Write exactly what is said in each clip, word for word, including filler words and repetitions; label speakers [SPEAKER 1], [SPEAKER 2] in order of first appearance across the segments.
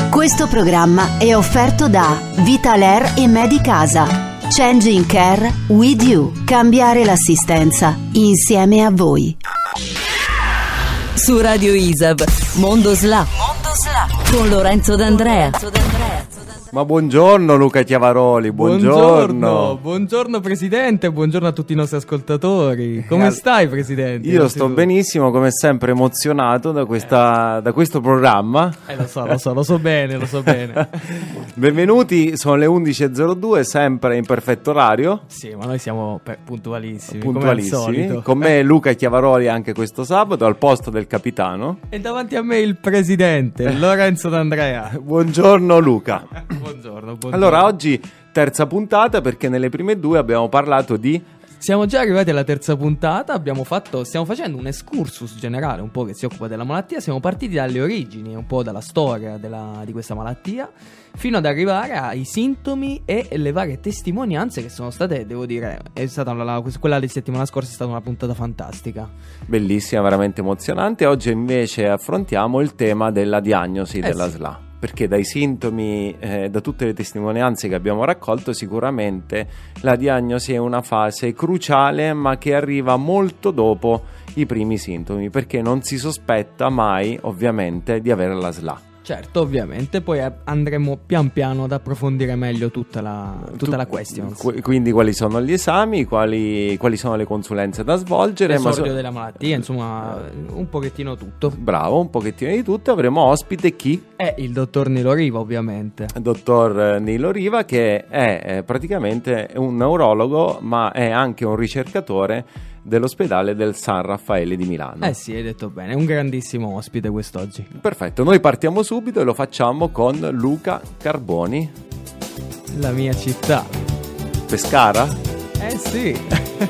[SPEAKER 1] Questo programma è offerto da Vitalair e Medicasa. Changing Care with you. Cambiare l'assistenza insieme a voi.
[SPEAKER 2] Su Radio I S A V, Mondo S L A, con Lorenzo D'Andrea.
[SPEAKER 3] Ma buongiorno Luca Chiavaroli, buongiorno.
[SPEAKER 4] Buongiorno, buongiorno Presidente, buongiorno a tutti i nostri ascoltatori. Come eh, stai Presidente?
[SPEAKER 3] Io sto benissimo, come sempre emozionato da, questa, eh. da questo programma.
[SPEAKER 4] Eh lo so, lo so, lo so bene, lo so bene.
[SPEAKER 3] Benvenuti, sono le undici e zero due, sempre in perfetto orario.
[SPEAKER 4] Sì, ma noi siamo per, puntualissimi,
[SPEAKER 3] puntualissimi.
[SPEAKER 4] Come al solito.
[SPEAKER 3] Con me Luca Chiavaroli anche questo sabato al posto del capitano.
[SPEAKER 4] E davanti a me il Presidente, Lorenzo D'Andrea.
[SPEAKER 3] Buongiorno Luca.
[SPEAKER 4] Buongiorno, buongiorno.
[SPEAKER 3] Allora, oggi terza puntata perché nelle prime due abbiamo parlato di...
[SPEAKER 4] Siamo già arrivati alla terza puntata, abbiamo fatto, stiamo facendo un excursus generale un po' che si occupa della malattia, siamo partiti dalle origini, un po' dalla storia della, di questa malattia, fino ad arrivare ai sintomi e le varie testimonianze che sono state, devo dire, è stata la, quella di settimana scorsa è stata una puntata fantastica.
[SPEAKER 3] Bellissima, veramente emozionante. Oggi invece affrontiamo il tema della diagnosi
[SPEAKER 4] eh
[SPEAKER 3] della
[SPEAKER 4] sì.
[SPEAKER 3] S L A. Perché dai sintomi, eh, da tutte le testimonianze che abbiamo raccolto, sicuramente la diagnosi è una fase cruciale, ma che arriva molto dopo i primi sintomi, perché non si sospetta mai, ovviamente, di avere la S L A.
[SPEAKER 4] Certo, ovviamente, poi andremo pian piano ad approfondire meglio tutta la, tutta tu, la question.
[SPEAKER 3] Qu- quindi quali sono gli esami, quali, quali sono le consulenze da svolgere.
[SPEAKER 4] L'esordio
[SPEAKER 3] ma so-
[SPEAKER 4] della malattia, insomma, un pochettino tutto.
[SPEAKER 3] Bravo, un pochettino di tutto. Avremo ospite chi?
[SPEAKER 4] È il dottor Nilo Riva, ovviamente.
[SPEAKER 3] Il dottor Nilo Riva, che è, è praticamente un neurologo, ma è anche un ricercatore dell'ospedale del San Raffaele di Milano.
[SPEAKER 4] Eh sì, hai detto bene, è un grandissimo ospite quest'oggi.
[SPEAKER 3] Perfetto, noi partiamo subito e lo facciamo con Luca Carboni.
[SPEAKER 4] La mia città.
[SPEAKER 3] Pescara?
[SPEAKER 4] Eh sì.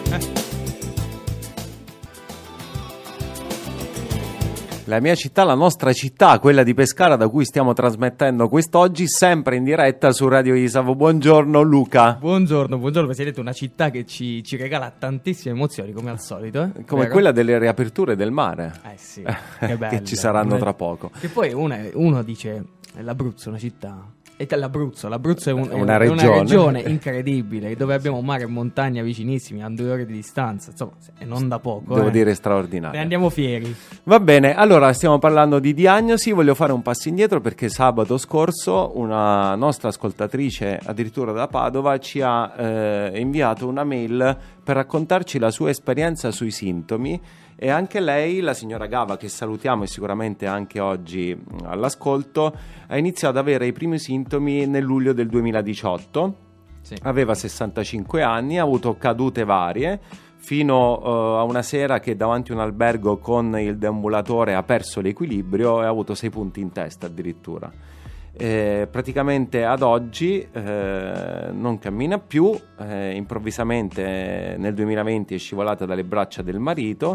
[SPEAKER 3] La mia città, la nostra città, quella di Pescara, da cui stiamo trasmettendo quest'oggi, sempre in diretta su Radio I S A V. Buongiorno Luca.
[SPEAKER 4] Buongiorno, buongiorno Presidente, una città che ci, ci regala tantissime emozioni, come al solito. Eh?
[SPEAKER 3] Come
[SPEAKER 4] Vero?
[SPEAKER 3] quella delle riaperture del mare.
[SPEAKER 4] Eh sì, che bello.
[SPEAKER 3] Che ci saranno tra poco.
[SPEAKER 4] Che poi uno, uno dice, l'Abruzzo è una città... E l'Abruzzo, l'Abruzzo è, un, è
[SPEAKER 3] una,
[SPEAKER 4] è
[SPEAKER 3] regione.
[SPEAKER 4] una regione incredibile, dove abbiamo mare e montagna vicinissimi, a due ore di distanza, insomma, e non da poco.
[SPEAKER 3] Devo
[SPEAKER 4] eh.
[SPEAKER 3] dire straordinario.
[SPEAKER 4] Ne andiamo fieri.
[SPEAKER 3] Va bene, allora stiamo parlando di diagnosi, voglio fare un passo indietro perché sabato scorso una nostra ascoltatrice, addirittura da Padova, ci ha eh, inviato una mail per raccontarci la sua esperienza sui sintomi. E anche lei, la signora Gava, che salutiamo e sicuramente anche oggi all'ascolto, ha iniziato ad avere i primi sintomi nel luglio del duemiladiciotto. Sì. Aveva sessantacinque anni, ha avuto cadute varie, fino uh, a una sera che davanti a un albergo con il deambulatore ha perso l'equilibrio e ha avuto sei punti in testa addirittura. Eh, praticamente ad oggi eh, non cammina più, eh, improvvisamente nel duemilaventi è scivolata dalle braccia del marito.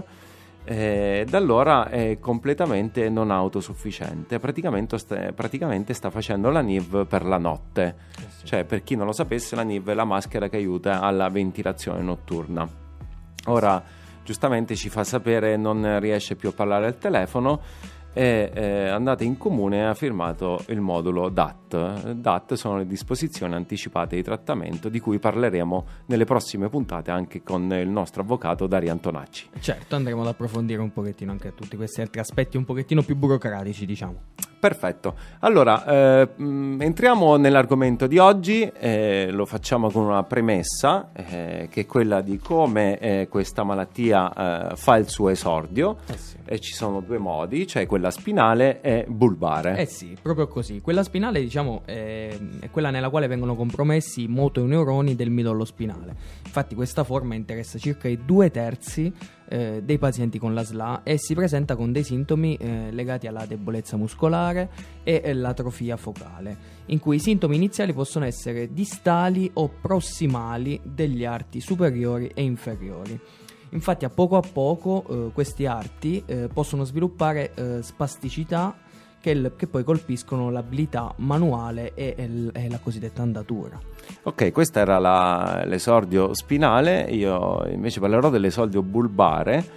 [SPEAKER 3] Eh, da allora è completamente non autosufficiente, praticamente sta, praticamente sta facendo la N I V per la notte, eh sì. Cioè, per chi non lo sapesse, la N I V è la maschera che aiuta alla ventilazione notturna. Ora giustamente ci fa sapere non riesce più a parlare al telefono, è eh, andata in comune e ha firmato il modulo D A T. D A T sono le disposizioni anticipate di trattamento, di cui parleremo nelle prossime puntate anche con il nostro avvocato Dario Antonacci.
[SPEAKER 4] Certo, andremo ad approfondire un pochettino anche tutti questi altri aspetti un pochettino più burocratici, diciamo.
[SPEAKER 3] Perfetto, allora eh, mh, entriamo nell'argomento di oggi, eh, lo facciamo con una premessa eh, che è quella di come eh, questa malattia eh, fa il suo esordio.
[SPEAKER 4] Eh sì.
[SPEAKER 3] E ci sono due modi, cioè quella spinale e bulbare.
[SPEAKER 4] Eh sì, proprio così. Quella spinale, diciamo, è, è quella nella quale vengono compromessi i motoneuroni del midollo spinale. Infatti questa forma interessa circa i due terzi eh, dei pazienti con la S L A e si presenta con dei sintomi eh, legati alla debolezza muscolare e eh, l'atrofia focale, in cui i sintomi iniziali possono essere distali o prossimali degli arti superiori e inferiori. Infatti a poco a poco eh, questi arti eh, possono sviluppare eh, spasticità che, il, che poi colpiscono l'abilità manuale e, e, e la cosiddetta andatura.
[SPEAKER 3] Ok, questo era la, l'esordio spinale, io invece parlerò dell'esordio bulbare.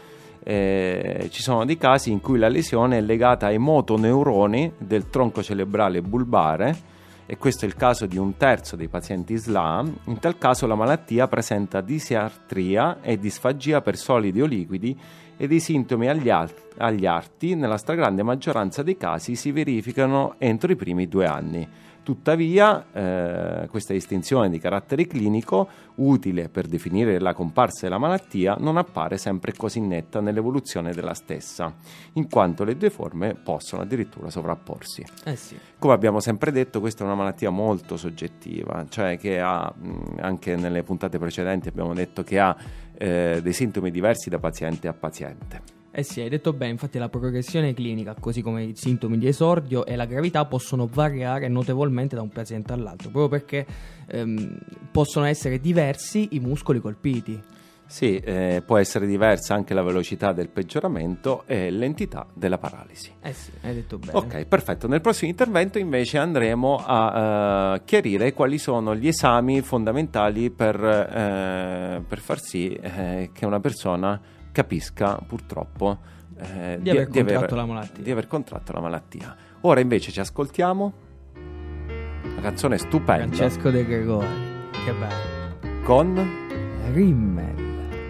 [SPEAKER 3] Eh, ci sono dei casi in cui la lesione è legata ai motoneuroni del tronco cerebrale bulbare, e questo è il caso di un terzo dei pazienti S L A. In tal caso la malattia presenta disartria e disfagia per solidi o liquidi, e dei sintomi agli, al- agli arti nella stragrande maggioranza dei casi si verificano entro i primi due anni. Tuttavia, eh, questa distinzione di carattere clinico, utile per definire la comparsa della malattia, non appare sempre così netta nell'evoluzione della stessa, in quanto le due forme possono addirittura sovrapporsi.
[SPEAKER 4] Eh sì.
[SPEAKER 3] Come abbiamo sempre detto, questa è una malattia molto soggettiva, cioè che ha, mh, anche nelle puntate precedenti abbiamo detto che ha eh, dei sintomi diversi da paziente a paziente.
[SPEAKER 4] Eh sì, hai detto bene, infatti la progressione clinica, così come i sintomi di esordio e la gravità, possono variare notevolmente da un paziente all'altro, proprio perché ehm, possono essere diversi i muscoli colpiti.
[SPEAKER 3] Sì, eh, può essere diversa anche la velocità del peggioramento e l'entità della paralisi.
[SPEAKER 4] Eh sì, hai detto bene.
[SPEAKER 3] Ok, perfetto. Nel prossimo intervento invece andremo a uh, chiarire quali sono gli esami fondamentali per, uh, per far sì eh, che una persona capisca purtroppo eh,
[SPEAKER 4] di, aver
[SPEAKER 3] di,
[SPEAKER 4] contratto
[SPEAKER 3] aver,
[SPEAKER 4] la malattia.
[SPEAKER 3] di aver contratto la malattia. Ora invece ci ascoltiamo una canzone stupenda,
[SPEAKER 4] Francesco De Gregori, che bello,
[SPEAKER 3] con
[SPEAKER 4] Rimmel.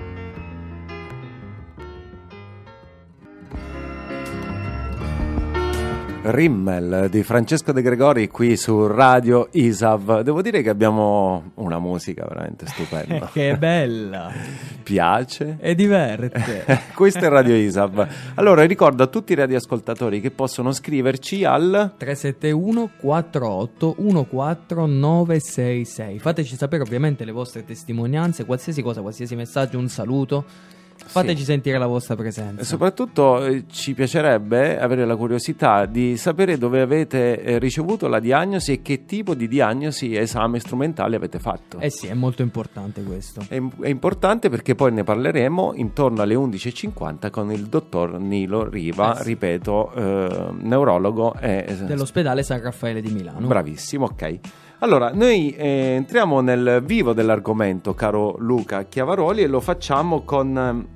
[SPEAKER 3] Rimmel di Francesco De Gregori qui su Radio I S A V. Devo dire che abbiamo una musica veramente stupenda.
[SPEAKER 4] Che bella!
[SPEAKER 3] Piace
[SPEAKER 4] E diverte.
[SPEAKER 3] Questo è Radio I S A V. Allora ricordo a tutti i radioascoltatori che possono scriverci al
[SPEAKER 4] tre sette uno quattro otto uno quattro nove sei sei. Fateci sapere ovviamente le vostre testimonianze, qualsiasi cosa, qualsiasi messaggio, un saluto. Fateci
[SPEAKER 3] sì.
[SPEAKER 4] sentire la vostra presenza.
[SPEAKER 3] E soprattutto eh, ci piacerebbe avere la curiosità di sapere dove avete eh, ricevuto la diagnosi e che tipo di diagnosi e esame strumentale avete fatto.
[SPEAKER 4] Eh sì, è molto importante questo.
[SPEAKER 3] È, è importante perché poi ne parleremo intorno alle undici e cinquanta con il dottor Nilo Riva,
[SPEAKER 4] eh sì.
[SPEAKER 3] ripeto, eh, neurologo e,
[SPEAKER 4] dell'ospedale San Raffaele di Milano.
[SPEAKER 3] Bravissimo, ok. Allora, noi eh, entriamo nel vivo dell'argomento, caro Luca Chiavaroli, e lo facciamo con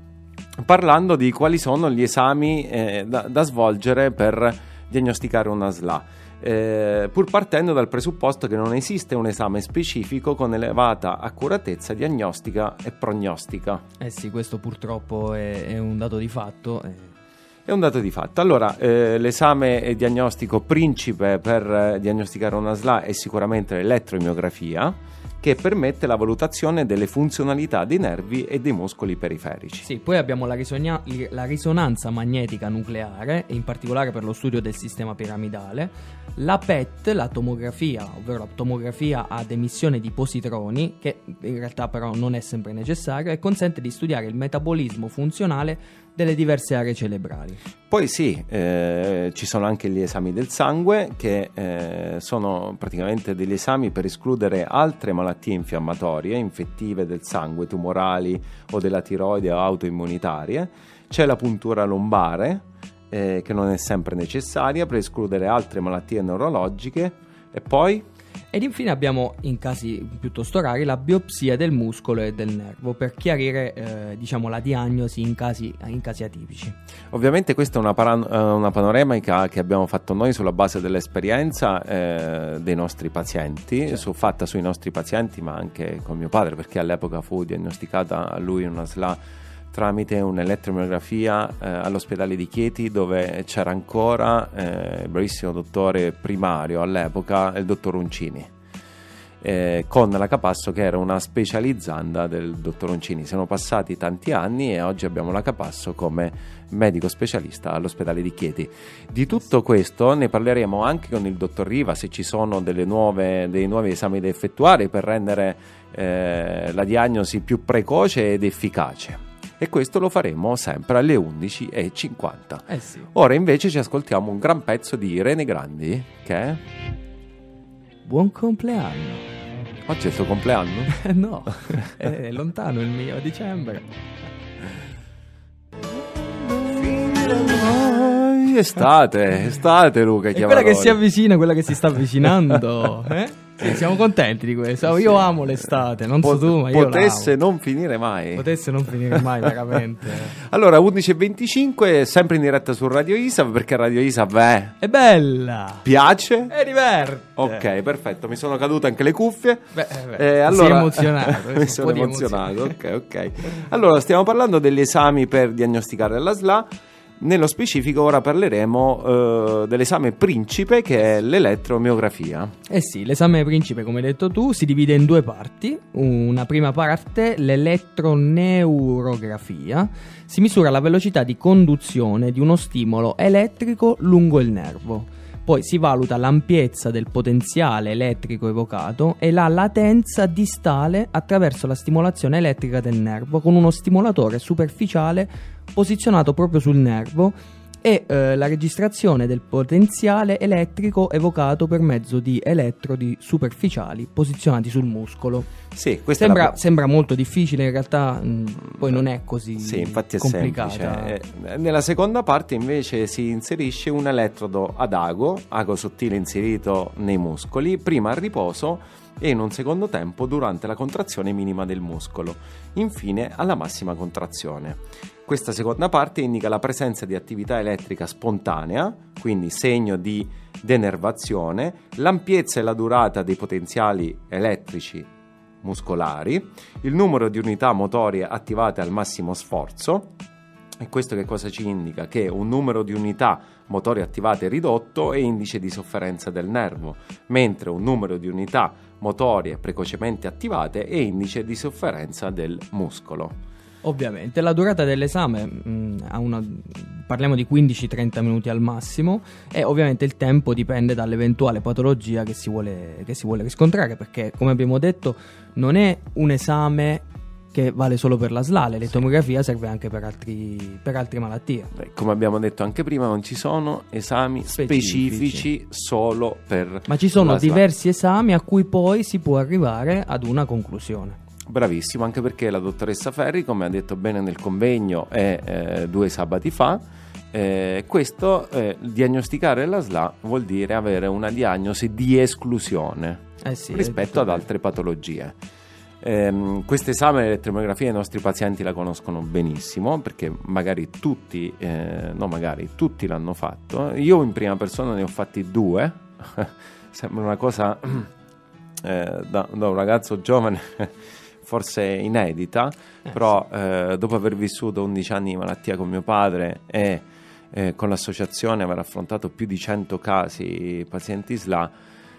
[SPEAKER 3] eh, parlando di quali sono gli esami eh, da, da svolgere per diagnosticare una S L A. Eh, pur partendo dal presupposto che non esiste un esame specifico con elevata accuratezza diagnostica e prognostica.
[SPEAKER 4] Eh sì, questo purtroppo è, è un dato di fatto. Eh.
[SPEAKER 3] È un dato di fatto. Allora, eh, l'esame diagnostico principe per eh, diagnosticare una S L A è sicuramente l'elettromiografia, che permette la valutazione delle funzionalità dei nervi e dei muscoli periferici.
[SPEAKER 4] Sì, poi abbiamo la, risonia- la risonanza magnetica nucleare, in particolare per lo studio del sistema piramidale, la P E T, la tomografia, ovvero la tomografia ad emissione di positroni, che in realtà però non è sempre necessario, e consente di studiare il metabolismo funzionale delle diverse aree cerebrali.
[SPEAKER 3] Poi sì, eh, ci sono anche gli esami del sangue, che eh, sono praticamente degli esami per escludere altre malattie infiammatorie, infettive del sangue, tumorali o della tiroide o autoimmunitarie. C'è la puntura lombare, eh, che non è sempre necessaria per escludere altre malattie neurologiche. E poi?
[SPEAKER 4] Ed infine abbiamo, in casi piuttosto rari, la biopsia del muscolo e del nervo per chiarire eh, diciamo la diagnosi in casi, in casi atipici.
[SPEAKER 3] Ovviamente questa è una, para- una panoramica che abbiamo fatto noi sulla base dell'esperienza eh, dei nostri pazienti, certo. su, fatta sui nostri pazienti, ma anche con mio padre, perché all'epoca fu diagnosticata a lui una S L A tramite un'elettromiografia eh, all'ospedale di Chieti, dove c'era ancora eh, il bravissimo dottore primario all'epoca, il dottor Uncini, eh, con la Capasso, che era una specializzanda del dottor Uncini. Sono passati tanti anni e oggi abbiamo la Capasso come medico specialista all'ospedale di Chieti. Di tutto questo ne parleremo anche con il dottor Riva, se ci sono delle nuove, dei nuovi esami da effettuare per rendere eh, la diagnosi più precoce ed efficace. E questo lo faremo sempre alle undici e cinquanta.
[SPEAKER 4] Eh sì.
[SPEAKER 3] Ora invece ci ascoltiamo un gran pezzo di Irene Grandi, che è...
[SPEAKER 4] Buon compleanno.
[SPEAKER 3] Oggi è il tuo compleanno?
[SPEAKER 4] No, è lontano il mio, a dicembre.
[SPEAKER 3] Oh, estate, estate Luca
[SPEAKER 4] È
[SPEAKER 3] Chiavaroli.
[SPEAKER 4] quella che si avvicina, quella che si sta avvicinando, eh? Sì, siamo contenti di questo. Io
[SPEAKER 3] Sì.
[SPEAKER 4] amo l'estate, non so
[SPEAKER 3] Pot-
[SPEAKER 4] tu, ma io
[SPEAKER 3] potesse
[SPEAKER 4] l'amo.
[SPEAKER 3] non finire mai.
[SPEAKER 4] Potesse non finire mai, veramente.
[SPEAKER 3] Allora, undici e venticinque, sempre in diretta su Radio Isav, perché Radio Isav è...
[SPEAKER 4] È bella!
[SPEAKER 3] piace?
[SPEAKER 4] E diverte!
[SPEAKER 3] Ok, perfetto, mi sono cadute anche le cuffie.
[SPEAKER 4] Beh, beh,
[SPEAKER 3] Eh,
[SPEAKER 4] ti
[SPEAKER 3] allora...
[SPEAKER 4] sei emozionato.
[SPEAKER 3] mi
[SPEAKER 4] un
[SPEAKER 3] sono
[SPEAKER 4] po' di
[SPEAKER 3] emozionato,
[SPEAKER 4] emozione.
[SPEAKER 3] ok, ok. Allora, stiamo parlando degli esami per diagnosticare la S L A. Nello specifico ora parleremo eh, dell'esame principe, che è l'elettromiografia.
[SPEAKER 4] Eh sì, l'esame principe, come hai detto tu, si divide in due parti. Una prima parte, l'elettroneurografia, si misura la velocità di conduzione di uno stimolo elettrico lungo il nervo. Poi si valuta l'ampiezza del potenziale elettrico evocato e la latenza distale attraverso la stimolazione elettrica del nervo con uno stimolatore superficiale posizionato proprio sul nervo e eh, la registrazione del potenziale elettrico evocato per mezzo di elettrodi superficiali posizionati sul muscolo.
[SPEAKER 3] Sì, questa
[SPEAKER 4] Sembra,
[SPEAKER 3] è la...
[SPEAKER 4] sembra molto difficile, in realtà mh, poi non è così
[SPEAKER 3] Sì, infatti è
[SPEAKER 4] complicata.
[SPEAKER 3] semplice. Eh, Nella seconda parte invece si inserisce un elettrodo ad ago, ago sottile inserito nei muscoli, prima a riposo e in un secondo tempo durante la contrazione minima del muscolo, infine alla massima contrazione. Questa seconda parte indica la presenza di attività elettrica spontanea, quindi segno di denervazione, l'ampiezza e la durata dei potenziali elettrici muscolari, il numero di unità motorie attivate al massimo sforzo. E questo che cosa ci indica? Che un numero di unità motorie attivate ridotto è indice di sofferenza del nervo, mentre un numero di unità motorie precocemente attivate è indice di sofferenza del muscolo.
[SPEAKER 4] Ovviamente la durata dell'esame mh, ha una, parliamo di quindici trenta minuti al massimo, e ovviamente il tempo dipende dall'eventuale patologia che si vuole, che si vuole riscontrare, perché come abbiamo detto non è un esame che vale solo per la S L A, l'elettromiografia serve anche per, altri, per altre malattie.
[SPEAKER 3] Beh, come abbiamo detto anche prima, non ci sono esami
[SPEAKER 4] Specifici.
[SPEAKER 3] specifici solo per
[SPEAKER 4] Ma ci sono
[SPEAKER 3] la S L A.
[SPEAKER 4] diversi esami a cui poi si può arrivare ad una conclusione.
[SPEAKER 3] Bravissimo, anche perché la dottoressa Ferri, come ha detto bene nel convegno e eh, due sabati fa, eh, questo eh, diagnosticare la S L A vuol dire avere una diagnosi di esclusione
[SPEAKER 4] Eh sì,
[SPEAKER 3] rispetto ad altre patologie. Eh, questo esame l'elettromiografia i nostri pazienti la conoscono benissimo, perché magari tutti, eh, no magari tutti l'hanno fatto. Io in prima persona ne ho fatti due, sembra una cosa eh, da, da un ragazzo giovane forse inedita, eh, però sì. eh, dopo aver vissuto undici anni di malattia con mio padre e eh, con l'associazione aver affrontato più di cento casi pazienti S L A,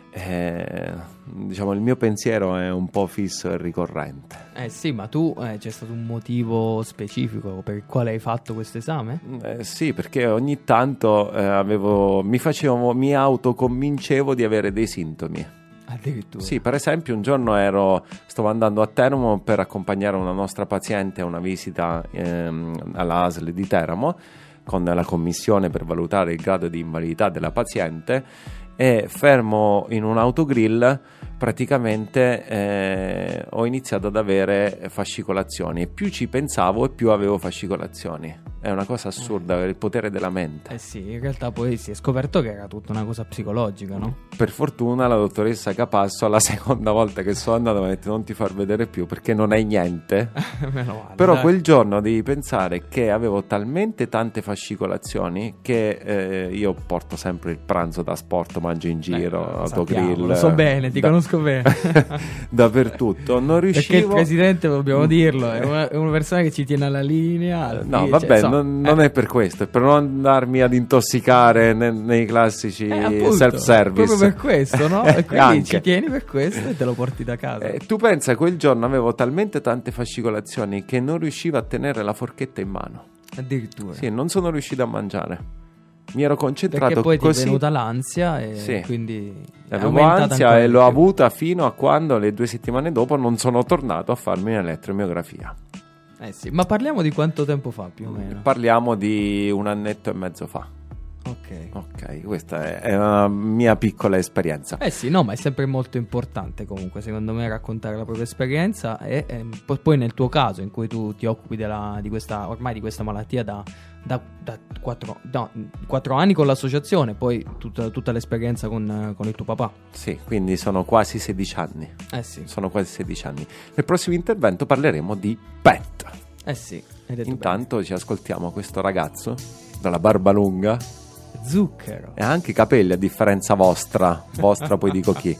[SPEAKER 3] eh, diciamo il mio pensiero è un po' fisso e ricorrente.
[SPEAKER 4] Eh sì, ma tu eh, c'è stato un motivo specifico per il quale hai fatto questo esame?
[SPEAKER 3] Eh, sì, perché ogni tanto eh, avevo, mi facevo, mi autoconvincevo di avere dei sintomi.
[SPEAKER 4] Addirittura.
[SPEAKER 3] Sì, per esempio un giorno ero, stavo andando a Teramo per accompagnare una nostra paziente a una visita ehm, alla A S L di Teramo con la commissione per valutare il grado di invalidità della paziente, e fermo in un autogrill praticamente eh, ho iniziato ad avere fascicolazioni, e più ci pensavo e più avevo fascicolazioni. È una cosa assurda, avere il potere della mente.
[SPEAKER 4] Eh sì, in realtà poi si è scoperto che era tutta una cosa psicologica, no?
[SPEAKER 3] Per fortuna la dottoressa Capasso alla seconda volta che sono andato mi ha detto non ti far vedere più perché non hai niente.
[SPEAKER 4] Meno male,
[SPEAKER 3] Però
[SPEAKER 4] dai.
[SPEAKER 3] quel giorno devi pensare che avevo talmente tante fascicolazioni che eh, io porto sempre il pranzo da sport, mangio in giro,
[SPEAKER 4] Eh, lo
[SPEAKER 3] autogrill,
[SPEAKER 4] sappiamo, lo so bene, ti
[SPEAKER 3] da-
[SPEAKER 4] conosco bene.
[SPEAKER 3] dappertutto. Non riuscivo.
[SPEAKER 4] Perché il presidente, dobbiamo dirlo, è una, è una persona che ci tiene alla linea.
[SPEAKER 3] No,
[SPEAKER 4] cioè,
[SPEAKER 3] vabbè,
[SPEAKER 4] insomma,
[SPEAKER 3] non, non
[SPEAKER 4] eh,
[SPEAKER 3] è per questo, è per non andarmi ad intossicare ne- nei classici
[SPEAKER 4] eh, appunto,
[SPEAKER 3] self-service.
[SPEAKER 4] proprio per questo, no? E quindi
[SPEAKER 3] Anche.
[SPEAKER 4] ci tieni per questo e te lo porti da casa.
[SPEAKER 3] Eh, tu pensa, quel giorno avevo talmente tante fascicolazioni che non riuscivo a tenere la forchetta in mano.
[SPEAKER 4] Addirittura.
[SPEAKER 3] Sì, non sono riuscito a mangiare. Mi ero concentrato
[SPEAKER 4] Perché poi ti
[SPEAKER 3] così.
[SPEAKER 4] è venuta l'ansia e
[SPEAKER 3] Sì.
[SPEAKER 4] quindi è
[SPEAKER 3] Avevo
[SPEAKER 4] aumentata
[SPEAKER 3] ansia
[SPEAKER 4] ancora
[SPEAKER 3] e
[SPEAKER 4] di
[SPEAKER 3] l'ho
[SPEAKER 4] più.
[SPEAKER 3] avuta fino a quando le due settimane dopo non sono tornato a farmi un'elettromiografia.
[SPEAKER 4] Eh sì, ma parliamo di quanto tempo fa più o meno.
[SPEAKER 3] Parliamo di un annetto e mezzo fa.
[SPEAKER 4] Ok.
[SPEAKER 3] Ok, questa è, è una mia piccola esperienza.
[SPEAKER 4] Eh sì, no, ma è sempre molto importante comunque, secondo me, raccontare la propria esperienza e, e po- poi nel tuo caso, in cui tu ti occupi della, di questa, ormai di questa malattia da, da, da quattro, no, quattro anni con l'associazione, poi tutta, tutta l'esperienza con, con il tuo papà.
[SPEAKER 3] Sì, quindi sono quasi sedici anni.
[SPEAKER 4] Eh sì.
[SPEAKER 3] Sono quasi sedici anni. Nel prossimo intervento parleremo di pet.
[SPEAKER 4] Eh sì. Hai detto
[SPEAKER 3] Intanto bene. Ci ascoltiamo questo ragazzo dalla barba lunga
[SPEAKER 4] Zucchero
[SPEAKER 3] e anche i capelli, a differenza vostra. Vostra poi dico chi.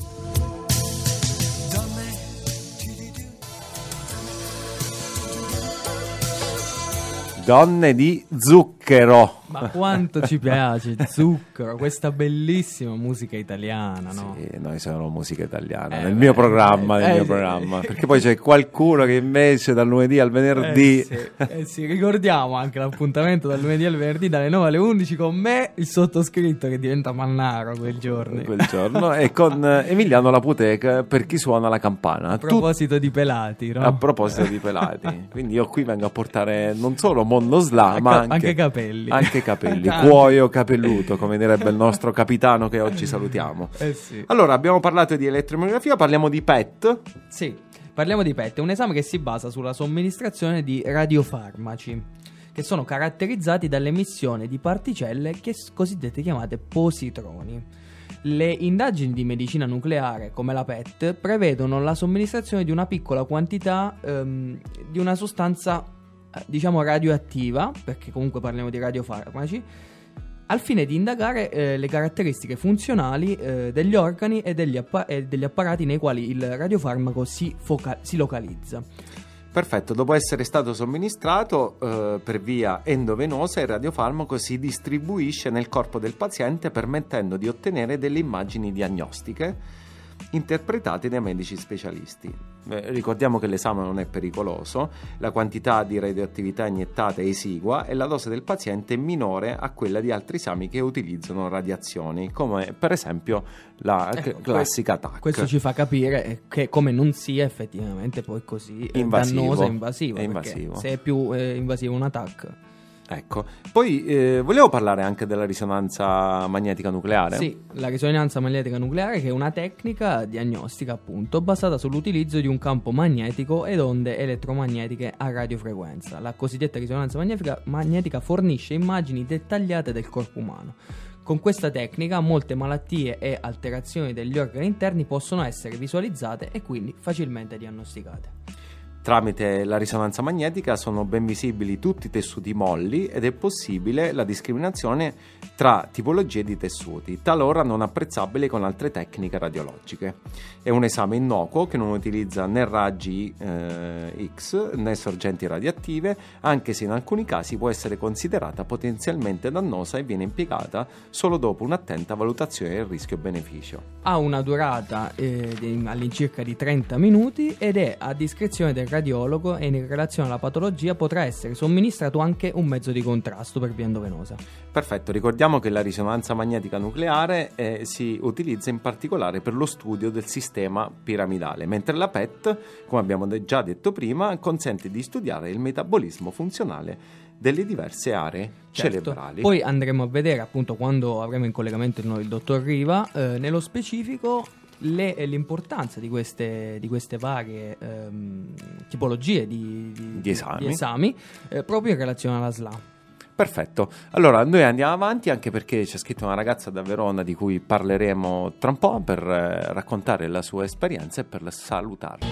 [SPEAKER 3] Donne di Zucchero.
[SPEAKER 4] Ma quanto ci piace Zucchero, questa bellissima musica italiana, no?
[SPEAKER 3] Sì, noi siamo musica italiana,
[SPEAKER 4] Eh,
[SPEAKER 3] nel
[SPEAKER 4] beh,
[SPEAKER 3] mio programma,
[SPEAKER 4] eh,
[SPEAKER 3] nel
[SPEAKER 4] eh,
[SPEAKER 3] mio
[SPEAKER 4] sì.
[SPEAKER 3] programma. Perché poi c'è qualcuno che invece dal lunedì al venerdì...
[SPEAKER 4] Eh sì, eh sì, ricordiamo anche l'appuntamento dal lunedì al venerdì dalle nove alle undici con me, il sottoscritto che diventa Mannaro quel giorno.
[SPEAKER 3] quel giorno e con eh, Emiliano Laputeca per chi suona la campana.
[SPEAKER 4] A proposito di pelati, no?
[SPEAKER 3] A proposito di pelati. Quindi io qui vengo a portare non solo mondo slam, ma anche,
[SPEAKER 4] anche capelli.
[SPEAKER 3] Anche capelli,
[SPEAKER 4] Anche.
[SPEAKER 3] cuoio capelluto, come direbbe il nostro capitano che oggi salutiamo.
[SPEAKER 4] Eh sì.
[SPEAKER 3] Allora, abbiamo parlato di elettromiografia, parliamo di pet.
[SPEAKER 4] Sì, parliamo di PET, è un esame che si basa sulla somministrazione di radiofarmaci, che sono caratterizzati dall'emissione di particelle che s- cosiddette chiamate positroni. Le indagini di medicina nucleare, come la PET, prevedono la somministrazione di una piccola quantità ehm, di una sostanza, eh, diciamo, radioattiva, perché comunque parliamo di radiofarmaci, al fine di indagare eh, le caratteristiche funzionali eh, degli organi e degli, appa- e degli apparati nei quali il radiofarmaco si, foca- si localizza.
[SPEAKER 3] Perfetto, dopo essere stato somministrato eh, per via endovenosa, il radiofarmaco si distribuisce nel corpo del paziente permettendo di ottenere delle immagini diagnostiche interpretate dai medici specialisti. Eh, ricordiamo che l'esame non è pericoloso, la quantità di radioattività iniettata è esigua e la dose del paziente è minore a quella di altri esami che utilizzano radiazioni, come per esempio la
[SPEAKER 4] Ecco,
[SPEAKER 3] classica T A C.
[SPEAKER 4] Questo ci fa capire che come non sia effettivamente poi così eh,
[SPEAKER 3] Invasivo.
[SPEAKER 4] dannosa e invasiva.
[SPEAKER 3] È
[SPEAKER 4] perché
[SPEAKER 3] invasivo.
[SPEAKER 4] Se è più eh, invasivo un attacco.
[SPEAKER 3] Ecco, poi eh, volevo parlare anche della risonanza magnetica nucleare.
[SPEAKER 4] Sì, la risonanza magnetica nucleare, che è una tecnica diagnostica appunto basata sull'utilizzo di un campo magnetico ed onde elettromagnetiche a radiofrequenza. La cosiddetta risonanza magnetica, magnetica fornisce immagini dettagliate del corpo umano. Con questa tecnica molte malattie e alterazioni degli organi interni possono essere visualizzate e quindi facilmente diagnosticate.
[SPEAKER 3] Tramite la risonanza magnetica sono ben visibili tutti i tessuti molli ed è possibile la discriminazione tra tipologie di tessuti, talora non apprezzabili con altre tecniche radiologiche. È un esame innocuo che non utilizza né raggi eh, X né sorgenti radioattive, anche se in alcuni casi può essere considerata potenzialmente dannosa e viene impiegata solo dopo un'attenta valutazione del rischio-beneficio.
[SPEAKER 4] Ha una durata eh, di- all'incirca di trenta minuti ed è a discrezione del radiologo e in relazione alla patologia potrà essere somministrato anche un mezzo di contrasto per via endovenosa.
[SPEAKER 3] Perfetto, ricordiamo che la risonanza magnetica nucleare eh, si utilizza in particolare per lo studio del sistema piramidale, mentre la PET, come abbiamo de- già detto prima, consente di studiare il metabolismo funzionale delle diverse aree
[SPEAKER 4] Certo.
[SPEAKER 3] cerebrali.
[SPEAKER 4] Poi andremo a vedere appunto quando avremo in collegamento noi il dottor Riva, eh, nello specifico le- l'importanza di queste, di queste varie ehm, tipologie di, di-
[SPEAKER 3] Di esami.
[SPEAKER 4] di esami, eh, proprio in relazione alla S L A.
[SPEAKER 3] Perfetto, allora noi andiamo avanti anche perché c'è scritta una ragazza da Verona di cui parleremo tra un po' per eh, raccontare la sua esperienza e per salutarla.